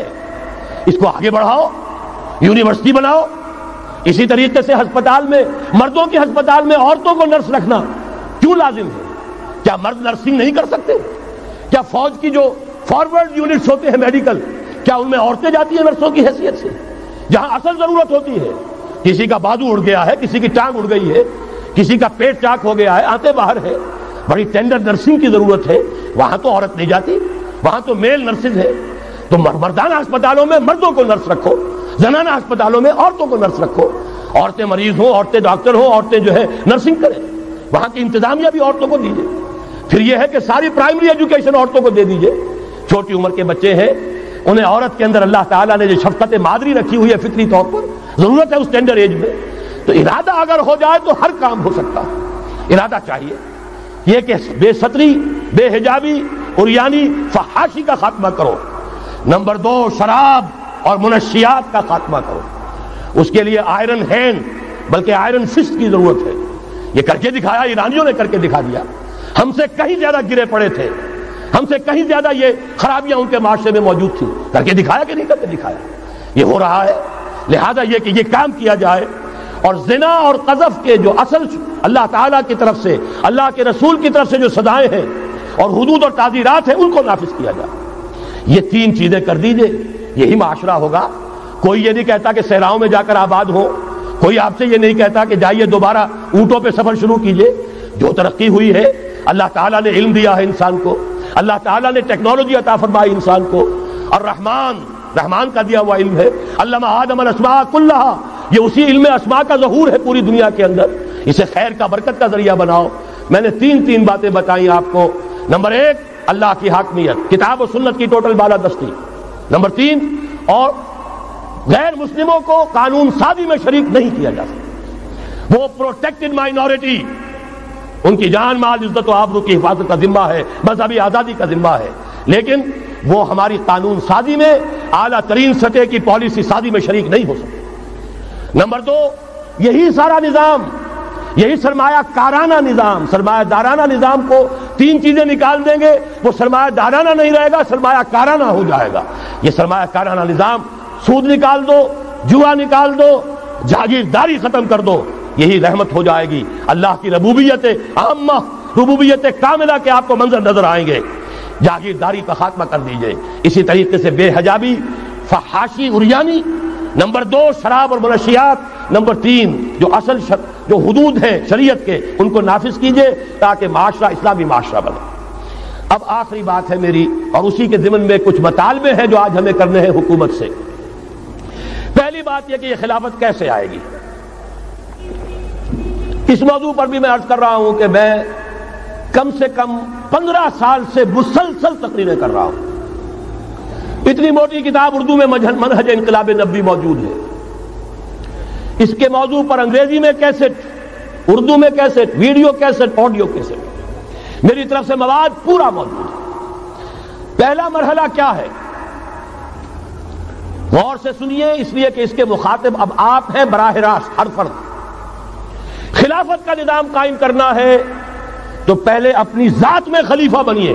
اس کو آگے بڑھاؤ، یونیورسٹی بناؤ۔ اسی طریقے سے ہسپتال میں، مردوں کے ہسپتال میں عورتوں کو نرس رکھنا کیوں لازم ہے؟ کیا مرد نرسنگ نہیں کر سکتے؟ کیا فوج کی جو فارورڈ یونٹس ہوتے ہیں میڈیکل، کیا ان میں عورتیں جاتی ہیں نرسوں کی حیثیت سے؟ جہاں اصل ضرورت ہوتی ہے، کسی کا بازو اڑ گیا ہے، کسی کی ٹانگ اڑ گئی ہے، کسی کا پیٹ چاک ہو گیا ہے، آنتیں باہر ہے، بڑی ٹینڈر نرسنگ کی ضرورت ہے، وہاں تو عورت نہیں جاتی، وہاں تو میل نرسز ہے۔ تو مردانہ اسپتالوں میں مردوں کو نرس رکھو، زنانہ اسپتالوں میں عورتوں کو نرس رکھو، عورتیں مریض ہوں، عورتیں ڈاکٹر ہوں، عورتیں جو ہے نرسنگ کریں، وہاں کی انتظامیہ بھی عورتوں کو دیجیے۔ پھر یہ ہے کہ ساری پرائمری ایجوکیشن عورتوں کو دے دیجیے۔ چھوٹی عمر کے بچے ہیں، انہیں عورت کے اندر اللہ تعالیٰ نے جو شفقت مادری رکھی ہوئی ہے فطری طور پر، ضرورت ہے اس ٹینڈر ایج میں، تو ارادہ اگر ہو جائے تو ہر کام ہو سکتا ہے۔ ارادہ چاہیے یہ کہ بے ستری، بے حجابی، عریانی، فحاشی کا خاتمہ کرو۔ نمبر دو، شراب اور منشیات کا خاتمہ کرو۔ اس کے لیے آئرن ہینڈ بلکہ آئرن فسٹ کی ضرورت ہے۔ یہ کر کے دکھایا، ایرانیوں نے کر کے دکھا دیا۔ ہم سے کہیں زیادہ گرے پڑے تھے، ہم سے کہیں زیادہ یہ خرابیاں ان کے معاشرے میں موجود تھی، کر کے دکھایا کہ نہیں کر کے دکھایا؟ یہ ہو رہا ہے۔ لہذا یہ کہ یہ کام کیا جائے، اور زنا اور قذف کے جو اصل اللہ تعالیٰ کی طرف سے، اللہ کے رسول کی طرف سے جو سزائیں ہیں اور حدود اور تعزیرات ہیں، ان کو نافذ کیا جائے۔ یہ تین چیزیں کر دیجئے، یہی معاشرہ ہوگا۔ کوئی یہ نہیں کہتا کہ صحراؤں میں جا کر آباد ہو، کوئی آپ سے یہ نہیں کہتا کہ جائیے دوبارہ اونٹوں پہ سفر شروع کیجئے۔ جو ترقی ہوئی ہے، اللہ تعالیٰ نے علم دیا ہے انسان کو، اللہ تعالیٰ نے ٹیکنالوجی عطا فرمائی انسان کو، اور رحمان رحمان کا دیا ہوا علم ہے۔ علم آدم الاسماء کلھا، یہ اسی علم اسماء کا ظہور ہے پوری دنیا کے اندر۔ اسے خیر کا، برکت کا ذریعہ بناؤ۔ میں نے تین تین باتیں بتائیں آپ کو۔ نمبر ایک، اللہ کی حاکمیت، کتاب و سنت کی ٹوٹل بالادستی۔ نمبر تین، اور غیر مسلموں کو قانون سازی میں شریک نہیں کیا جا سکتا۔ وہ پروٹیکٹڈ مائنورٹی، ان کی جان، مال، عزت و آبرو کی حفاظت کا ذمہ ہے، مذہبی آزادی کا ذمہ ہے، لیکن وہ ہماری قانون سازی میں، اعلیٰ ترین سطح کی پالیسی سازی میں شریک نہیں ہو سکتے۔ نمبر دو، یہی سارا نظام، یہی سرمایہ کارانہ نظام، سرمایہ دارانہ نظام کو تین چیزیں نکال دیں گے، وہ سرمایہ دارانہ نہیں رہے گا، سرمایہ کارانہ ہو جائے گا۔ یہ سرمایہ کارانہ نظام، سود نکال دو، جوا نکال دو، جاگیرداری ختم کر دو، یہی رحمت ہو جائے گی۔ اللہ کی ربوبیت عامہ، ربوبیت کاملہ کے آپ کو منظر نظر آئیں گے۔ جاگیرداری کا خاتمہ کر دیجئے۔ اسی طریقے سے بے حجابی، فحاشی، عریانی۔ نمبر دو، شراب اور منشیات۔ نمبر تین، جو اصل شر... جو حدود ہیں شریعت کے، ان کو نافذ کیجئے تاکہ معاشرہ اسلامی معاشرہ بنے۔ اب آخری بات ہے میری، اور اسی کے ضمن میں کچھ مطالبے ہیں جو آج ہمیں کرنے ہیں حکومت سے۔ پہلی بات یہ کہ یہ خلافت کیسے آئے گی؟ اس موضوع پر بھی میں عرض کر رہا ہوں کہ میں کم سے کم پندرہ سال سے مسلسل تقریریں کر رہا ہوں۔ اتنی موٹی کتاب اردو میں منہج انقلاب نبوی موجود ہے۔ اس کے موضوع پر انگریزی میں کیسٹ، اردو میں cassette, video cassette, audio cassette, میری طرف سے مواد پورا موجود ہے۔ پہلا مرحلہ کیا ہے؟ غور سے سنیے، اس لیے کہ اس کے مخاطب اب آپ ہیں براہ راست، ہر فرد۔ خلافت کا نظام قائم کرنا ہے تو پہلے اپنی ذات میں خلیفہ بنیے۔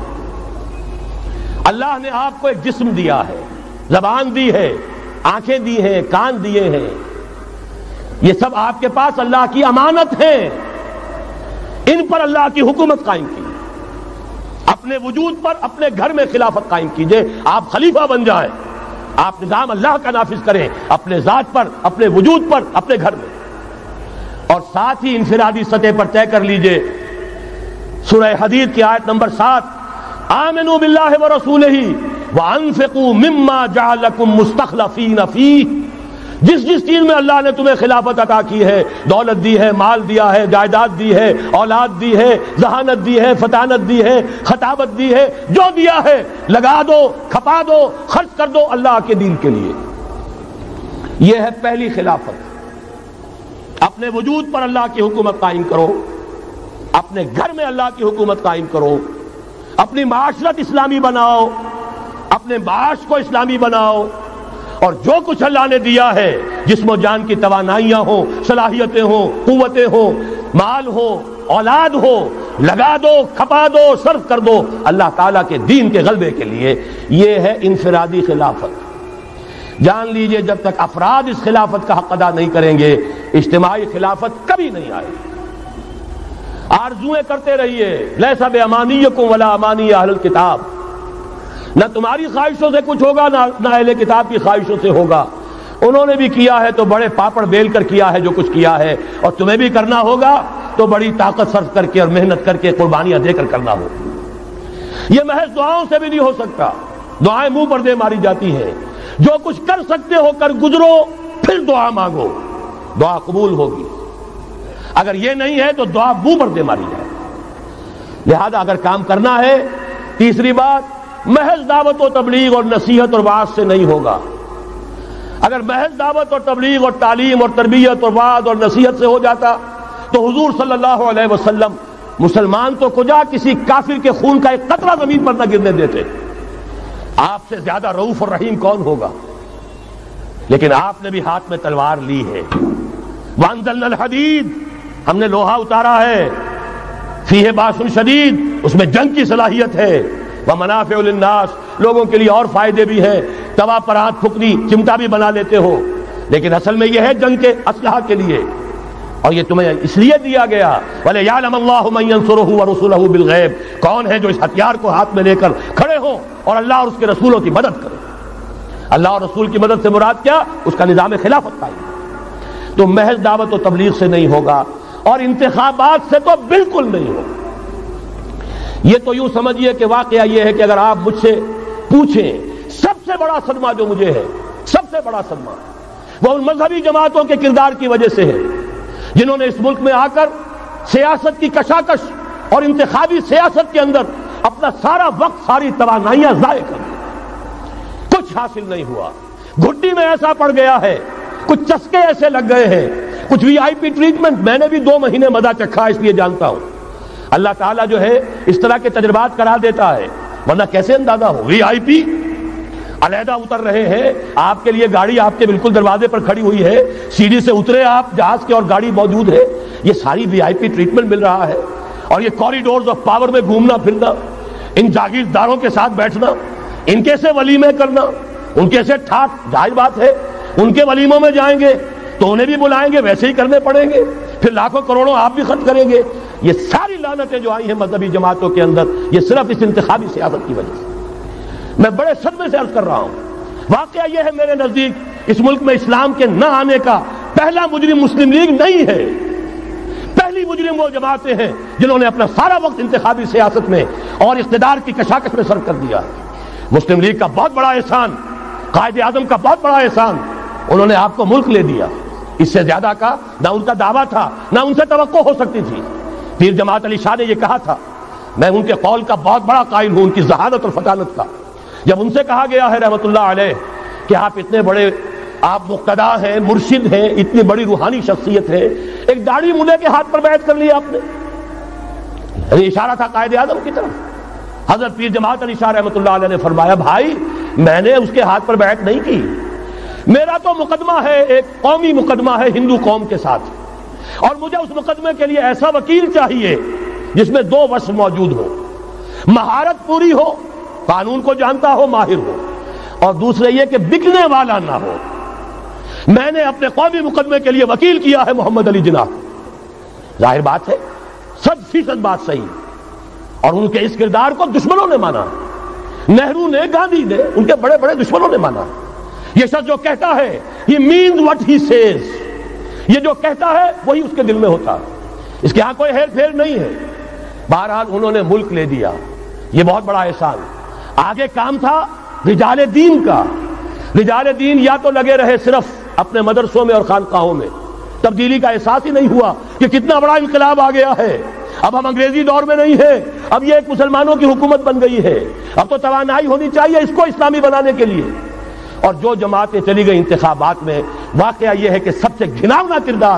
اللہ نے آپ کو ایک جسم دیا ہے، زبان دی ہے، آنکھیں دی ہیں، کان دیے ہیں، یہ سب آپ کے پاس اللہ کی امانت ہیں۔ ان پر اللہ کی حکومت قائم کی، اپنے وجود پر، اپنے گھر میں خلافت قائم کیجئے۔ آپ خلیفہ بن جائیں، آپ نظام اللہ کا نافذ کریں اپنے ذات پر، اپنے وجود پر، اپنے گھر میں، اور ساتھ ہی انفرادی سطح پر طے کر لیجئے۔ سورہ حدید کی آیت نمبر سات، آمنوا باللہ ورسولہ وانفقوا مما جعلکم مستخلفین فیہ۔ جس جس چیز میں اللہ نے تمہیں خلافت عطا کی ہے، دولت دی ہے، مال دیا ہے، جائیداد دی ہے، اولاد دی ہے، ذہانت دی ہے، فطانت دی ہے، خطابت دی ہے، جو دیا ہے لگا دو، کھپا دو، خرچ کر دو اللہ کے دین کے لیے۔ یہ ہے پہلی خلافت۔ اپنے وجود پر اللہ کی حکومت قائم کرو، اپنے گھر میں اللہ کی حکومت قائم کرو، اپنی معاشرت اسلامی بناؤ، اپنے معاش کو اسلامی بناؤ، اور جو کچھ اللہ نے دیا ہے، جسم و جان کی توانائیاں ہوں، صلاحیتیں ہوں، قوتیں ہوں، مال ہو، اولاد ہو، لگا دو، کھپا دو، صرف کر دو اللہ تعالیٰ کے دین کے غلبے کے لیے۔ یہ ہے انفرادی خلافت۔ جان لیجئے جب تک افراد اس خلافت کا حق ادا نہیں کریں گے، اجتماعی خلافت کبھی نہیں آئے گی۔ آرزویں کرتے رہیے، لیس بامانیکم ولا امانی اہل الکتاب، نہ تمہاری خواہشوں سے کچھ ہوگا، نہ اہل کتاب کی خواہشوں سے ہوگا۔ انہوں نے بھی کیا ہے تو بڑے پاپڑ بیل کر کیا ہے جو کچھ کیا ہے، اور تمہیں بھی کرنا ہوگا تو بڑی طاقت صرف کر کے اور محنت کر کے، قربانیاں دے کر کرنا ہوگا۔ یہ محض دعاؤں سے بھی نہیں ہو سکتا، دعائیں منہ پر دے ماری جاتی ہیں۔ جو کچھ کر سکتے ہو کر گزرو، پھر دعا مانگو، دعا قبول ہوگی۔ اگر یہ نہیں ہے تو دعا منہ پر دے ماری جائے۔ لہذا اگر کام کرنا ہے، تیسری بات، محض دعوت و تبلیغ اور نصیحت اور وعظ سے نہیں ہوگا۔ اگر محض دعوت اور تبلیغ اور تعلیم اور تربیت اور وعظ اور نصیحت سے ہو جاتا تو حضور صلی اللہ علیہ وسلم مسلمان تو کجا کسی کافر کے خون کا ایک قطرہ زمین پر نہ گرنے دیتے۔ آپ سے زیادہ رؤوف اور رحیم کون ہوگا؟ لیکن آپ نے بھی ہاتھ میں تلوار لی ہے۔ وانزلنا الحدید، ہم نے لوہا اتارا ہے، فیہ باس شدید، اس میں جنگ کی صلاحیت ہے، ومنافع للناس، لوگوں کے لیے اور فائدے بھی ہیں۔ توا پر ہاتھ پھکنی چمٹا بھی بنا لیتے ہو، لیکن اصل میں یہ ہے جنگ کے اسلحہ کے لیے، اور یہ تمہیں اس لیے دیا گیا وَلِيَعْلَمَ اللَّهُ مَن يَنصُرُهُ وَرُسُلَهُ بِالْغَيْبِ، کون ہے جو اس ہتھیار کو ہاتھ میں لے کر کھڑے ہوں اور اللہ اور اس کے رسولوں کی مدد کرے۔ اللہ اور رسول کی مدد سے مراد کیا؟ اس کا نظام خلافت قائم۔ تو محض دعوت و تبلیغ سے نہیں ہوگا، اور انتخابات سے تو بالکل نہیں ہوگا۔ یہ تو یوں سمجھیے کہ واقعہ یہ ہے کہ اگر آپ مجھ سے پوچھیں، سب سے بڑا صدمہ جو مجھے ہے، سب سے بڑا صدمہ وہ ان مذہبی جماعتوں کے کردار کی وجہ سے ہے جنہوں نے اس ملک میں آ کر سیاست کی کشاکش اور انتخابی سیاست کے اندر اپنا سارا وقت، ساری توانائیاں ضائع کر دی۔ کچھ حاصل نہیں ہوا، گھٹی میں ایسا پڑ گیا ہے، کچھ چسکے ایسے لگ گئے ہیں، کچھ وی آئی پی ٹریٹمنٹ۔ میں نے بھی دو مہینے مزہ چکھا، اس لیے جانتا ہوں۔ اللہ تعالیٰ جو ہے اس طرح کے تجربات کرا دیتا ہے، ورنہ کیسے اندازہ ہو؟ وی آئی پی علیحدہ اتر رہے ہیں، آپ کے لیے گاڑی آپ کے بالکل دروازے پر کھڑی ہوئی ہے، سیڑھی سے اترے آپ جہاز کے اور گاڑی موجود ہے، یہ ساری وی آئی پی ٹریٹمنٹ مل رہا ہے۔ اور یہ کوریڈورز آف پاور میں گھومنا پھرنا، ان جاگیرداروں کے ساتھ بیٹھنا، ان کے سے ولیمے کرنا، ان کے سے ٹھاٹ، ظاہر بات ہے ان کے ولیموں میں جائیں گے تو انہیں بھی بلائیں گے، ویسے ہی کرنے پڑیں گے، پھر لاکھوں کروڑوں آپ بھی خرچ کریں گے۔ یہ ساری لعنتیں جو آئی ہیں مذہبی جماعتوں کے اندر، یہ صرف اس انتخابی سیاست کی وجہ سے۔ میں بڑے صدمے سے عرض کر رہا ہوں، واقعہ یہ ہے میرے نزدیک اس ملک میں اسلام کے نہ آنے کا پہلا مجرم مسلم لیگ نہیں ہے، پہلی مجرم وہ جماعتیں ہیں جنہوں نے اپنا سارا وقت انتخابی سیاست میں اور اقتدار کی کشاکش میں صرف کر دیا۔ مسلم لیگ کا بہت بڑا احسان، قائد اعظم کا بہت بڑا احسان، انہوں نے آپ کو ملک لے دیا۔ اس سے زیادہ کا نہ ان کا دعویٰ تھا، نہ ان سے توقع ہو سکتی تھی۔ پیر جماعت علی شاہ نے یہ کہا تھا، میں ان کے قول کا بہت بڑا قائل ہوں، ان کی ذہانت اور فطانت کا۔ جب ان سے کہا گیا ہے رحمت اللہ علیہ کہ آپ اتنے بڑے، آپ مقتدا ہیں، مرشد ہیں، اتنی بڑی روحانی شخصیت ہے، ایک داڑھی مولے کے ہاتھ پر بیعت کر لی آپ نے، یعنی اشارہ تھا قائد اعظم کی طرف۔ حضرت پیر جماعت علی شاہ رحمت اللہ علیہ نے فرمایا، بھائی میں نے اس کے ہاتھ پر بیعت نہیں کی، میرا تو مقدمہ ہے، ایک قومی مقدمہ ہے ہندو قوم کے ساتھ، اور مجھے اس مقدمے کے لیے ایسا وکیل چاہیے جس میں دو وصف موجود ہو، مہارت پوری ہو، قانون کو جانتا ہو، ماہر ہو، اور دوسرے یہ کہ بکنے والا نہ ہو۔ میں نے اپنے قومی مقدمے کے لیے وکیل کیا ہے محمد علی جناح۔ ظاہر بات ہے، صد فیصد بات صحیح، اور ان کے اس کردار کو دشمنوں نے مانا، نہرو نے، گاندھی نے، ان کے بڑے بڑے دشمنوں نے مانا۔ یہ شخص جو کہتا ہے he means what he says، یہ جو کہتا ہے وہی اس کے دل میں ہوتا ہے، اس کے ہاں کوئی ہیر پھیر نہیں ہے۔ بہرحال انہوں نے ملک لے دیا، یہ بہت بڑا احسان۔ آگے کام تھا رجال دین کا۔ رجال دین یا تو لگے رہے صرف اپنے مدرسوں میں اور خانقاہوں میں، تبدیلی کا احساس ہی نہیں ہوا کہ کتنا بڑا انقلاب آ گیا ہے، اب ہم انگریزی دور میں نہیں ہیں، اب یہ ایک مسلمانوں کی حکومت بن گئی ہے، اب تو توانائی ہونی چاہیے اس کو اسلامی بنانے کے لیے۔ اور جو جماعتیں چلی گئی انتخابات میں، واقعہ یہ ہے کہ سب سے گھناؤنا کردار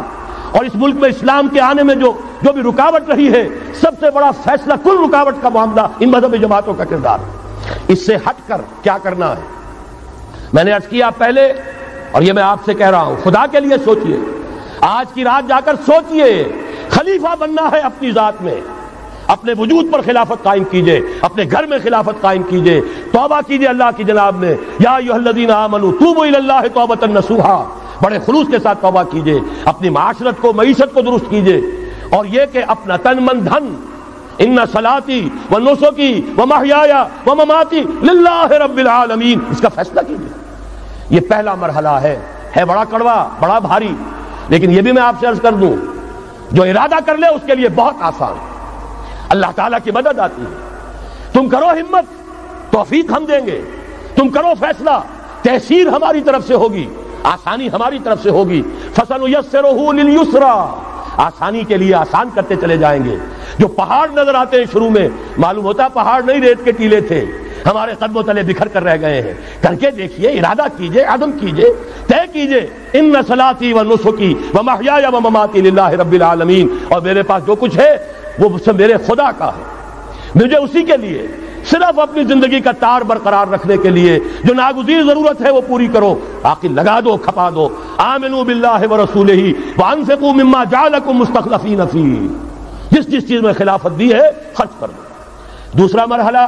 اور اس ملک میں اسلام کے آنے میں جو جو بھی رکاوٹ رہی ہے، سب سے بڑا فیصلہ کل رکاوٹ کا معاملہ ان مذہبی جماعتوں کا کردار۔ اس سے ہٹ کر کیا کرنا ہے، میں نے عرض کیا پہلے، اور یہ میں آپ سے کہہ رہا ہوں، خدا کے لیے سوچئے، آج کی رات جا کر سوچئے، خلیفہ بننا ہے اپنی ذات میں، اپنے وجود پر خلافت قائم کیجئے، اپنے گھر میں خلافت قائم کیجئے، توبہ کیجئے اللہ کی جناب میں، یا ایھا الذین آمنوا توبوا الی اللہ توبۃ نصوحا، بڑے خلوص کے ساتھ توبہ کیجئے، اپنی معاشرت کو، معیشت کو درست کیجئے، اور یہ کہ اپنا تن من دھن، ان صلاتی و نسکی و محیای و مماتی للہ رب العالمین، اس کا فیصلہ کیجئے۔ یہ پہلا مرحلہ ہے ہے بڑا کڑوا، بڑا بھاری، لیکن یہ بھی میں آپ سے عرض کر دوں، جو ارادہ کر لے اس کے لیے بہت آسان، اللہ تعالیٰ کی مدد آتی ہے۔ تم کرو ہمت، توفیق ہم دیں گے، تم کرو فیصلہ، تحصیل ہماری طرف سے ہوگی، آسانی ہماری طرف سے ہوگی۔ فَسَنُيَسِّرُهُ لِلْيُسْرَىٰ، آسانی کے لیے آسان کرتے چلے جائیں گے۔ جو پہاڑ نظر آتے ہیں شروع میں، معلوم ہوتا پہاڑ نہیں، ریت کے ٹیلے تھے، ہمارے قدموں تلے بکھر کر رہ گئے ہیں۔ کر کے دیکھیے، ارادہ کیجئے، عزم کیجئے، طے کیجئے، ان صلاتی و نسکی و محیای و مماتی للہ رب العالمین، اور میرے پاس جو کچھ ہے وہ سب میرے خدا کا ہے، مجھے اسی کے لیے صرف اپنی زندگی کا تار برقرار رکھنے کے لیے جو ناگزیر ضرورت ہے وہ پوری کرو، باقی لگا دو، کھپا دو۔ آمنوا باللہ ورسولہ وانفقوا مما جعلکم مستخلفین فیہ، جس جس چیز میں خلافت دی ہے خرچ کر دو۔ دوسرا مرحلہ،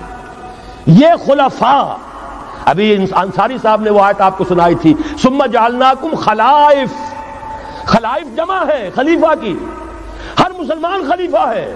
یہ خلفاء، ابھی انصاری صاحب نے وہ آیت آپ کو سنائی تھی، ثم جعلناکم خلائف، خلائف جمع ہے خلیفہ کی، ہر مسلمان خلیفہ ہے،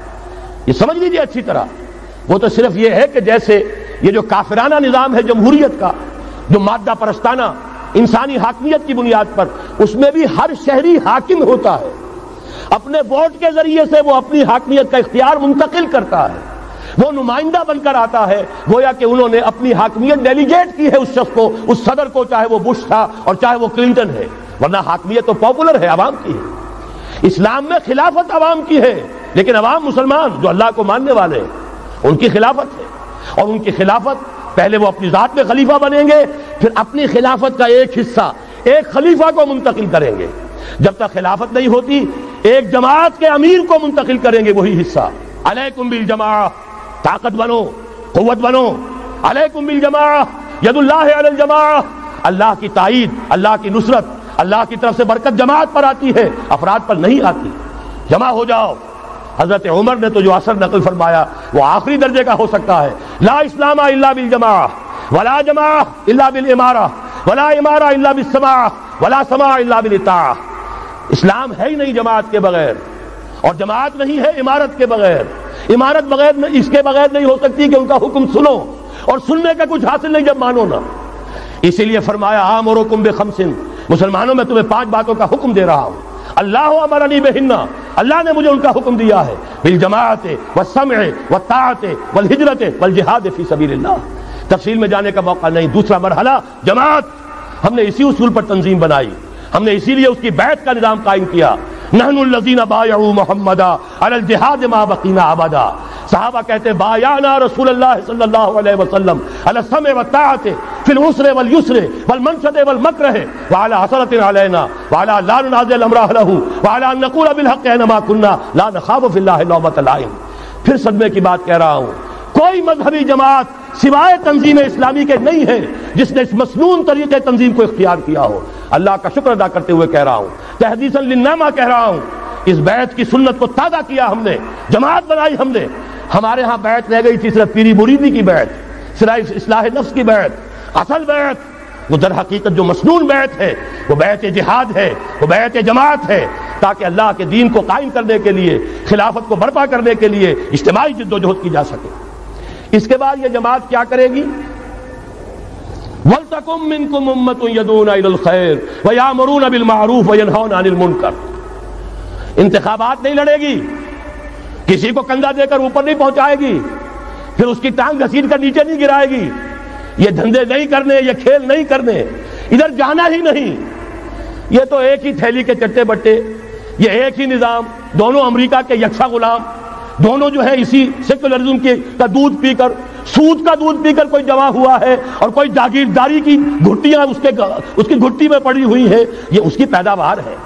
یہ سمجھ لیجیے اچھی طرح۔ وہ تو صرف یہ ہے کہ جیسے یہ جو کافرانہ نظام ہے جمہوریت کا، جو مادہ پرستانہ انسانی حاکمیت کی بنیاد پر، اس میں بھی ہر شہری حاکم ہوتا ہے، اپنے ووٹ کے ذریعے سے وہ اپنی حاکمیت کا اختیار منتقل کرتا ہے، وہ نمائندہ بن کر آتا ہے، گویا کہ انہوں نے اپنی حاکمیت ڈیلیگیٹ کی ہے اس شخص کو، اس صدر کو، چاہے وہ بش تھا اور چاہے وہ کلنٹن ہے، ورنہ حاکمیت تو پاپولر ہے، عوام کی ہے۔ اسلام میں خلافت عوام کی ہے، لیکن عوام مسلمان جو اللہ کو ماننے والے ہیں ان کی خلافت ہے، اور ان کی خلافت پہلے وہ اپنی ذات میں خلیفہ بنیں گے، پھر اپنی خلافت کا ایک حصہ ایک خلیفہ کو منتقل کریں گے۔ جب تک خلافت نہیں ہوتی ایک جماعت کے امیر کو منتقل کریں گے وہی حصہ۔ علیکم بالجماعہ، طاقت بنو، قوت بنو، علیکم بالجماعہ، ید اللہ علی الجماعہ، اللہ کی تائید، اللہ کی نصرت، اللہ کی طرف سے برکت جماعت پر آتی ہے، افراد پر نہیں آتی۔ جمع ہو جاؤ۔ حضرت عمر نے تو جو اثر نقل فرمایا وہ آخری درجے کا ہو سکتا ہے، لا اسلام الا بالجماعہ، ولا جماعہ الا بالامارہ، ولا امارہ الا بالسماع، ولا سماع الا بالاطاعہ۔ اسلام ہے ہی نہیں جماعت کے بغیر، اور جماعت نہیں ہے امارت کے بغیر، امارت بغیر اس کے بغیر نہیں ہو سکتی کہ ان کا حکم سنو، اور سننے کا کچھ حاصل نہیں جب مانو نہ۔ اسی لیے فرمایا آمرکم بخمس، مسلمانوں میں تمہیں پانچ باتوں کا حکم دے رہا ہوں، اللہ امرنی بہن، اللہ نے مجھے ان کا حکم دیا ہے، بالجماعت والسمع والطاعت والہجرت والجہاد فی سبیل اللہ۔ تفصیل میں جانے کا موقع نہیں۔ دوسرا مرحلہ جماعت، ہم نے اسی اصول پر تنظیم بنائی، ہم نے اسی لیے اس کی بیعت کا نظام قائم کیا۔ نحن الذین بایعوا محمدا علی الجہاد ما بقینا ابدا، صحابہ کہتے ہیں بایعنا رسول اللہ صلی اللہ علیہ وسلم علی السمع والطاعت فی العسر والیسر والمنشط والمکرہ وعلی حسرۃ علینا وعلی لا ننازع الامر اہلہ وعلی ان نقول بالحق اینما کنا لا نخاف فی اللہ لومۃ لائم۔ پھر صدمے کی بات کہہ رہا ہوں، کوئی مذہبی جماعت سوائے تنظیم اسلامی کے نہیں ہے جس نے اس مسنون طریقے تنظیم کو اختیار کیا ہو۔ اللہ کا شکر ادا کرتے ہوئے کہہ رہا ہوں، تحدیثا للنعمہ کہہ رہا ہوں، اس بیعت کی سنت کو تازہ کیا ہم نے، جماعت بنائی ہم نے۔ ہمارے ہاں بیعت رہ گئی تھی صرف پیری مریدی کی بیعت، صرف اصلاح نفس کی بیعت۔ اصل بیعت وہ در حقیقت جو مسنون بیعت ہے وہ بیعت جہاد ہے، وہ بیعت جماعت ہے، تاکہ اللہ کے دین کو قائم کرنے کے لیے، خلافت کو برپا کرنے کے لیے اجتماعی جد و جہد کی جا سکے۔ اس کے بعد یہ جماعت کیا کرے گی؟ وَلْتَكُن مِّنكُمْ أُمَّةٌ يَدْعُونَ إِلَى الْخَيْرِ وَيَأْمُرُونَ بِالْمَعْرُوفِ وَيَنْهَوْنَ عَنِ الْمُنكَرِ۔ انتخابات نہیں لڑے گی، کسی کو کندھا دے کر اوپر نہیں پہنچائے گی، پھر اس کی ٹانگ گھسیٹ کر نیچے نہیں گرائے گی، یہ دھندے نہیں کرنے، یہ کھیل نہیں کرنے، ادھر جانا ہی نہیں۔ یہ تو ایک ہی تھیلی کے چٹے بٹے، یہ ایک ہی نظام، دونوں امریکہ کے یکساں غلام، دونوں جو ہے اسی سیکولرزم کے کا دودھ پی کر، سود کا دودھ پی کر کوئی جمع ہوا ہے، اور کوئی جاگیرداری کی گھٹیاں اس کے اس کی گھٹی میں پڑی ہوئی ہے، یہ اس کی پیداوار ہے۔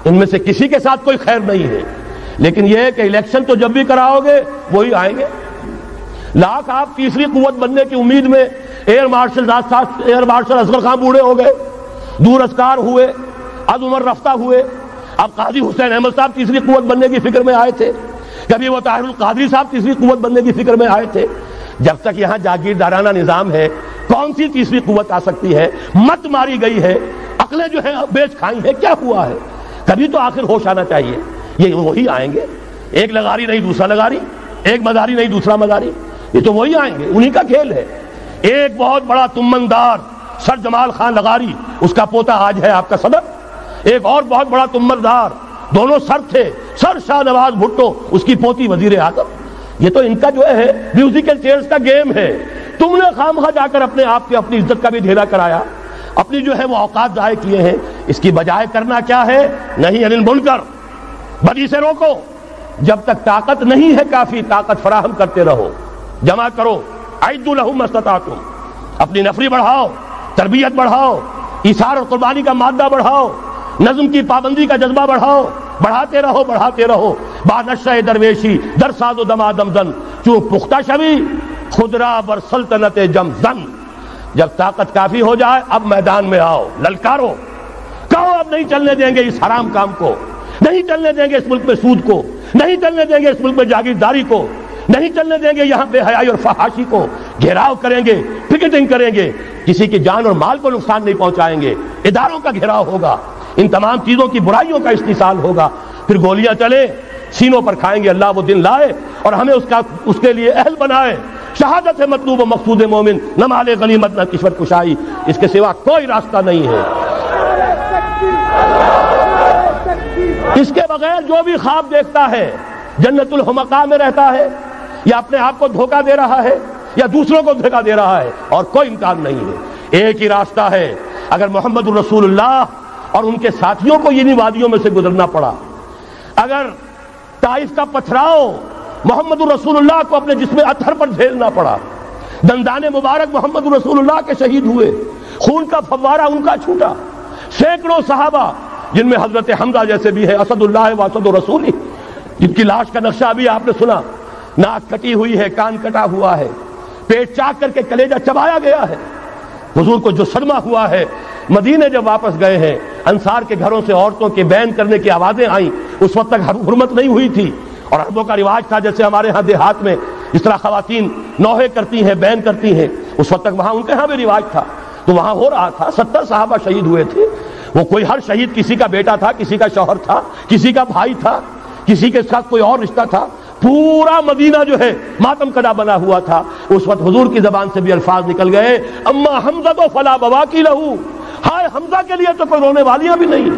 ان میں سے کسی کے ساتھ کوئی خیر نہیں ہے، لیکن یہ ہے کہ الیکشن تو جب بھی کراؤ گے وہی آئیں گے۔ لاکھ آپ تیسری قوت بننے کی امید میں air marshal air marshal Asghar Khan بوڑھے ہو گئے، دور اسکار ہوئے، از عمر رفتہ ہوئے۔ اب قاضی حسین احمد صاحب تیسری قوت بننے کی فکر میں آئے تھے، کبھی وہ طاہر القادری صاحب تیسری قوت بننے کی فکر میں آئے تھے۔ جب تک یہاں جاگیردارانہ نظام ہے کون سی تیسری قوت آ سکتی ہے؟ مت ماری گئی ہے، عقلیں جو ہے بیچ کھائی ہیں، کیا ہوا ہے؟ کبھی تو آخر ہوش آنا چاہیے۔ یہ وہی آئیں گے، ایک لغاری نہیں دوسرا لغاری، ایک مداری نہیں دوسرا مداری، یہ تو وہی آئیں گے، انہی کا کھیل ہے۔ ایک بہت بڑا تمندار سر جمال خان لغاری، اس کا پوتا آج ہے آپ کا صدر۔ ایک اور بہت بڑا تمندار، دونوں سر تھے، سر شاہ نواز بھٹو، اس کی پوتی وزیر اعظم۔ یہ تو ان کا جو ہے میوزیکل چیئرز کا گیم ہے۔ تم نے خامخواہ جا کر اپنے آپ کی اپنی عزت کا بھی ڈھیلا کرایا، اپنی جو ہے وہ اوقات ضائع کیے ہیں۔ اس کی بجائے کرنا کیا ہے؟ نہیں انل منکر، بدی سے روکو۔ جب تک طاقت نہیں ہے کافی، طاقت فراہم کرتے رہو، جمع کرو۔ اعدوا لهم ما استطعتم، اپنی نفری بڑھاؤ، تربیت بڑھاؤ، ایثار اور قربانی کا مادہ بڑھاؤ، نظم کی پابندی کا جذبہ بڑھاؤ، بڑھاتے رہو بڑھاتے رہو۔ با نشہ درویشی در ساز و دما دمزن، چون پختہ شوی خدرا بر سلطنت جم زن۔ جب طاقت کافی ہو جائے اب میدان میں آؤ، للکارو، کہو اب نہیں چلنے دیں گے اس حرام کام کو، نہیں چلنے دیں گے اس ملک میں سود کو، نہیں چلنے دیں گے اس ملک میں جاگیرداری کو، نہیں چلنے دیں گے یہاں بے حیائی اور فحاشی کو۔ گھیراؤ کریں گے، پکیٹنگ کریں گے، کسی کی جان اور مال کو نقصان نہیں پہنچائیں گے، اداروں کا گھیراؤ ہوگا، ان تمام چیزوں کی برائیوں کا استحصال ہوگا، پھر گولیاں چلے سینوں پر کھائیں گے۔ اللہ وہ دن لائے اور ہمیں اس کا اس کے لیے اہل بنائے۔ شہادت ہے مطلوب و مقصود مومن، نہ مال غنیمت نہ کشور کشائی، اس کے سوا کوئی راستہ نہیں ہے۔ اس کے بغیر جو بھی خواب دیکھتا ہے جنت الحمقاء میں رہتا ہے، یا اپنے آپ کو دھوکہ دے رہا ہے یا دوسروں کو دھوکہ دے رہا ہے، اور کوئی امکان نہیں ہے۔ ایک ہی راستہ ہے، اگر محمد الرسول اللہ اور ان کے ساتھیوں کو انہی وادیوں میں سے گزرنا پڑا، اگر طائف کا پتھراؤ محمد الرسول اللہ کو اپنے جسم اطہر پر جھیلنا پڑا، دندان مبارک محمد الرسول اللہ کے شہید ہوئے، خون کا فوارہ ان کا چھوٹا، سینکڑوں صحابہ جن میں حضرت حمزہ جیسے بھی ہے، اسد اللہ و اسد رسول، جن کی لاش کا نقشہ ابھی آپ نے سنا، ناک کٹی ہوئی ہے، کان کٹا ہوا ہے، پیٹ چاک کر کے کلیجہ چبایا گیا ہے۔ حضور کو جو صدمہ ہوا ہے، مدینے جب واپس گئے ہیں، انصار کے گھروں سے عورتوں کے بین کرنے کی آوازیں آئیں، اس وقت تک حرمت نہیں ہوئی تھی، اور عربوں کا رواج تھا جیسے ہمارے ہاں دیہات میں جس طرح خواتین نوحے کرتی ہیں، بین کرتی ہیں، اس وقت تک وہاں ان کے ہاں بھی رواج تھا، تو وہاں ہو رہا تھا۔ ستر صحابہ شہید ہوئے تھے، وہ کوئی ہر شہید کسی کا بیٹا تھا، کسی کا شوہر تھا، کسی کا بھائی تھا، کسی کے ساتھ کوئی اور رشتہ تھا، پورا مدینہ جو ہے ماتم کدا بنا ہوا تھا۔ اس وقت حضور کی زبان سے بھی الفاظ نکل گئے، اما حمزہ تو فلا بواکی لہو، ہائے حمزہ کے لیے تو کوئی رونے والیاں بھی نہیں۔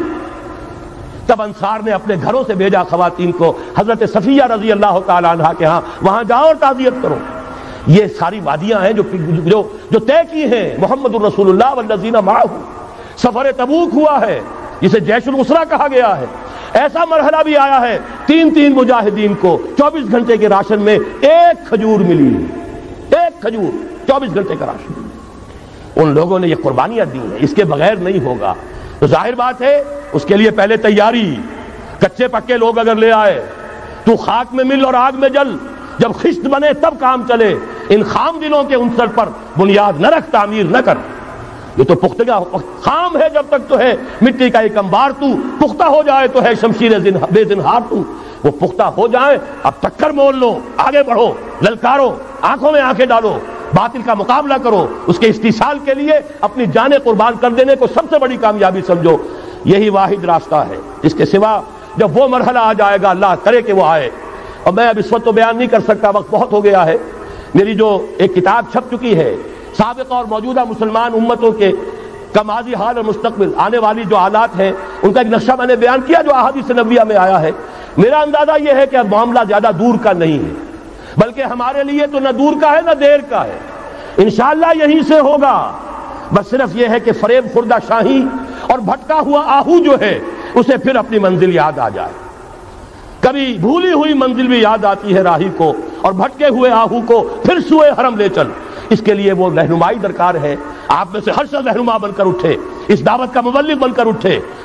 تب انصار نے اپنے گھروں سے بھیجا خواتین کو حضرت صفیہ رضی اللہ تعالی عنہا کے ہاں، وہاں جاؤ اور تعزیت کرو۔ یہ ساری وادیاں ہیں جو جو جو طے کی ہیں محمد الرسول اللہ والذین معہ۔ سفر تبوک ہوا ہے جسے جیش العسرہ کہا گیا ہے، ایسا مرحلہ بھی آیا ہے تین تین مجاہدین کو چوبیس گھنٹے کے راشن میں ایک کھجور ملی، ایک کھجور، چوبیس گھنٹے کا راشن۔ ان لوگوں نے یہ قربانیاں دی ہیں، اس کے بغیر نہیں ہوگا۔ تو ظاہر بات ہے اس کے لیے پہلے تیاری، کچے پکے لوگ اگر لے آئے تو خاک میں مل اور آگ میں جل، جب خشت بنے تب کام چلے۔ ان خام دلوں کے عنصر پر بنیاد نہ رکھ، تعمیر نہ کر۔ یہ تو پختگا خام ہے جب تک تو ہے مٹی کا ایک انبار، تو پختہ ہو جائے تو ہے شمشیر بے زنہار تو۔ وہ پختہ ہو جائیں اب ٹکر مول لو، آگے بڑھو، للکارو، آنکھوں میں آنکھیں ڈالو، باطل کا مقابلہ کرو، اس کے استحصال کے لیے اپنی جانیں قربان کر دینے کو سب سے بڑی کامیابی سمجھو۔ یہی واحد راستہ ہے، اس کے سوا جب وہ مرحلہ آ جائے گا، اللہ کرے کہ وہ آئے، اور میں اب اس وقت تو بیان نہیں کر سکتا، وقت بہت ہو گیا ہے۔ میری جو ایک کتاب چھپ چکی ہے سابقہ اور موجودہ مسلمان امتوں کے کا ماضی حال اور مستقبل، آنے والی جو حالات ہیں ان کا ایک نقشہ میں نے بیان کیا جو احادیث نبویہ میں آیا ہے۔ میرا اندازہ یہ ہے کہ اب معاملہ زیادہ دور کا نہیں ہے، بلکہ ہمارے لیے تو نہ دور کا ہے نہ دیر کا ہے، انشاءاللہ یہیں سے ہوگا۔ بس صرف یہ ہے کہ فریب خوردہ شاہی اور بھٹکا ہوا آہو جو ہے اسے پھر اپنی منزل یاد آ جائے۔ کبھی بھولی ہوئی منزل بھی یاد آتی ہے راہی کو، اور بھٹکے ہوئے آہو کو پھر سوئے حرم لے چل۔ اس کے لیے وہ رہنمائی درکار ہے، آپ میں سے ہر شخص رہنما بن کر اٹھے، اس دعوت کا مبلغ بن کر اٹھے،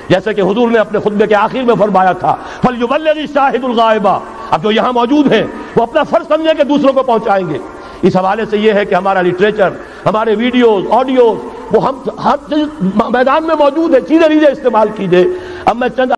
جیسے کہ حضور نے اپنے خطبے کے آخر میں فرمایا تھا فَلْيُبَلِّغِ الشَّاهِدُ الْغَائِبَ، اب جو یہاں موجود ہیں وہ اپنا فرض سمجھیں کہ دوسروں کو پہنچائیں گے۔ اس حوالے سے یہ ہے کہ ہمارا لٹریچر، ہمارے ویڈیوز، آڈیوز، وہ ہم ہر چیز میدان میں موجود ہے، چیزیں لیجیے، استعمال کیجیے۔ اب میں چند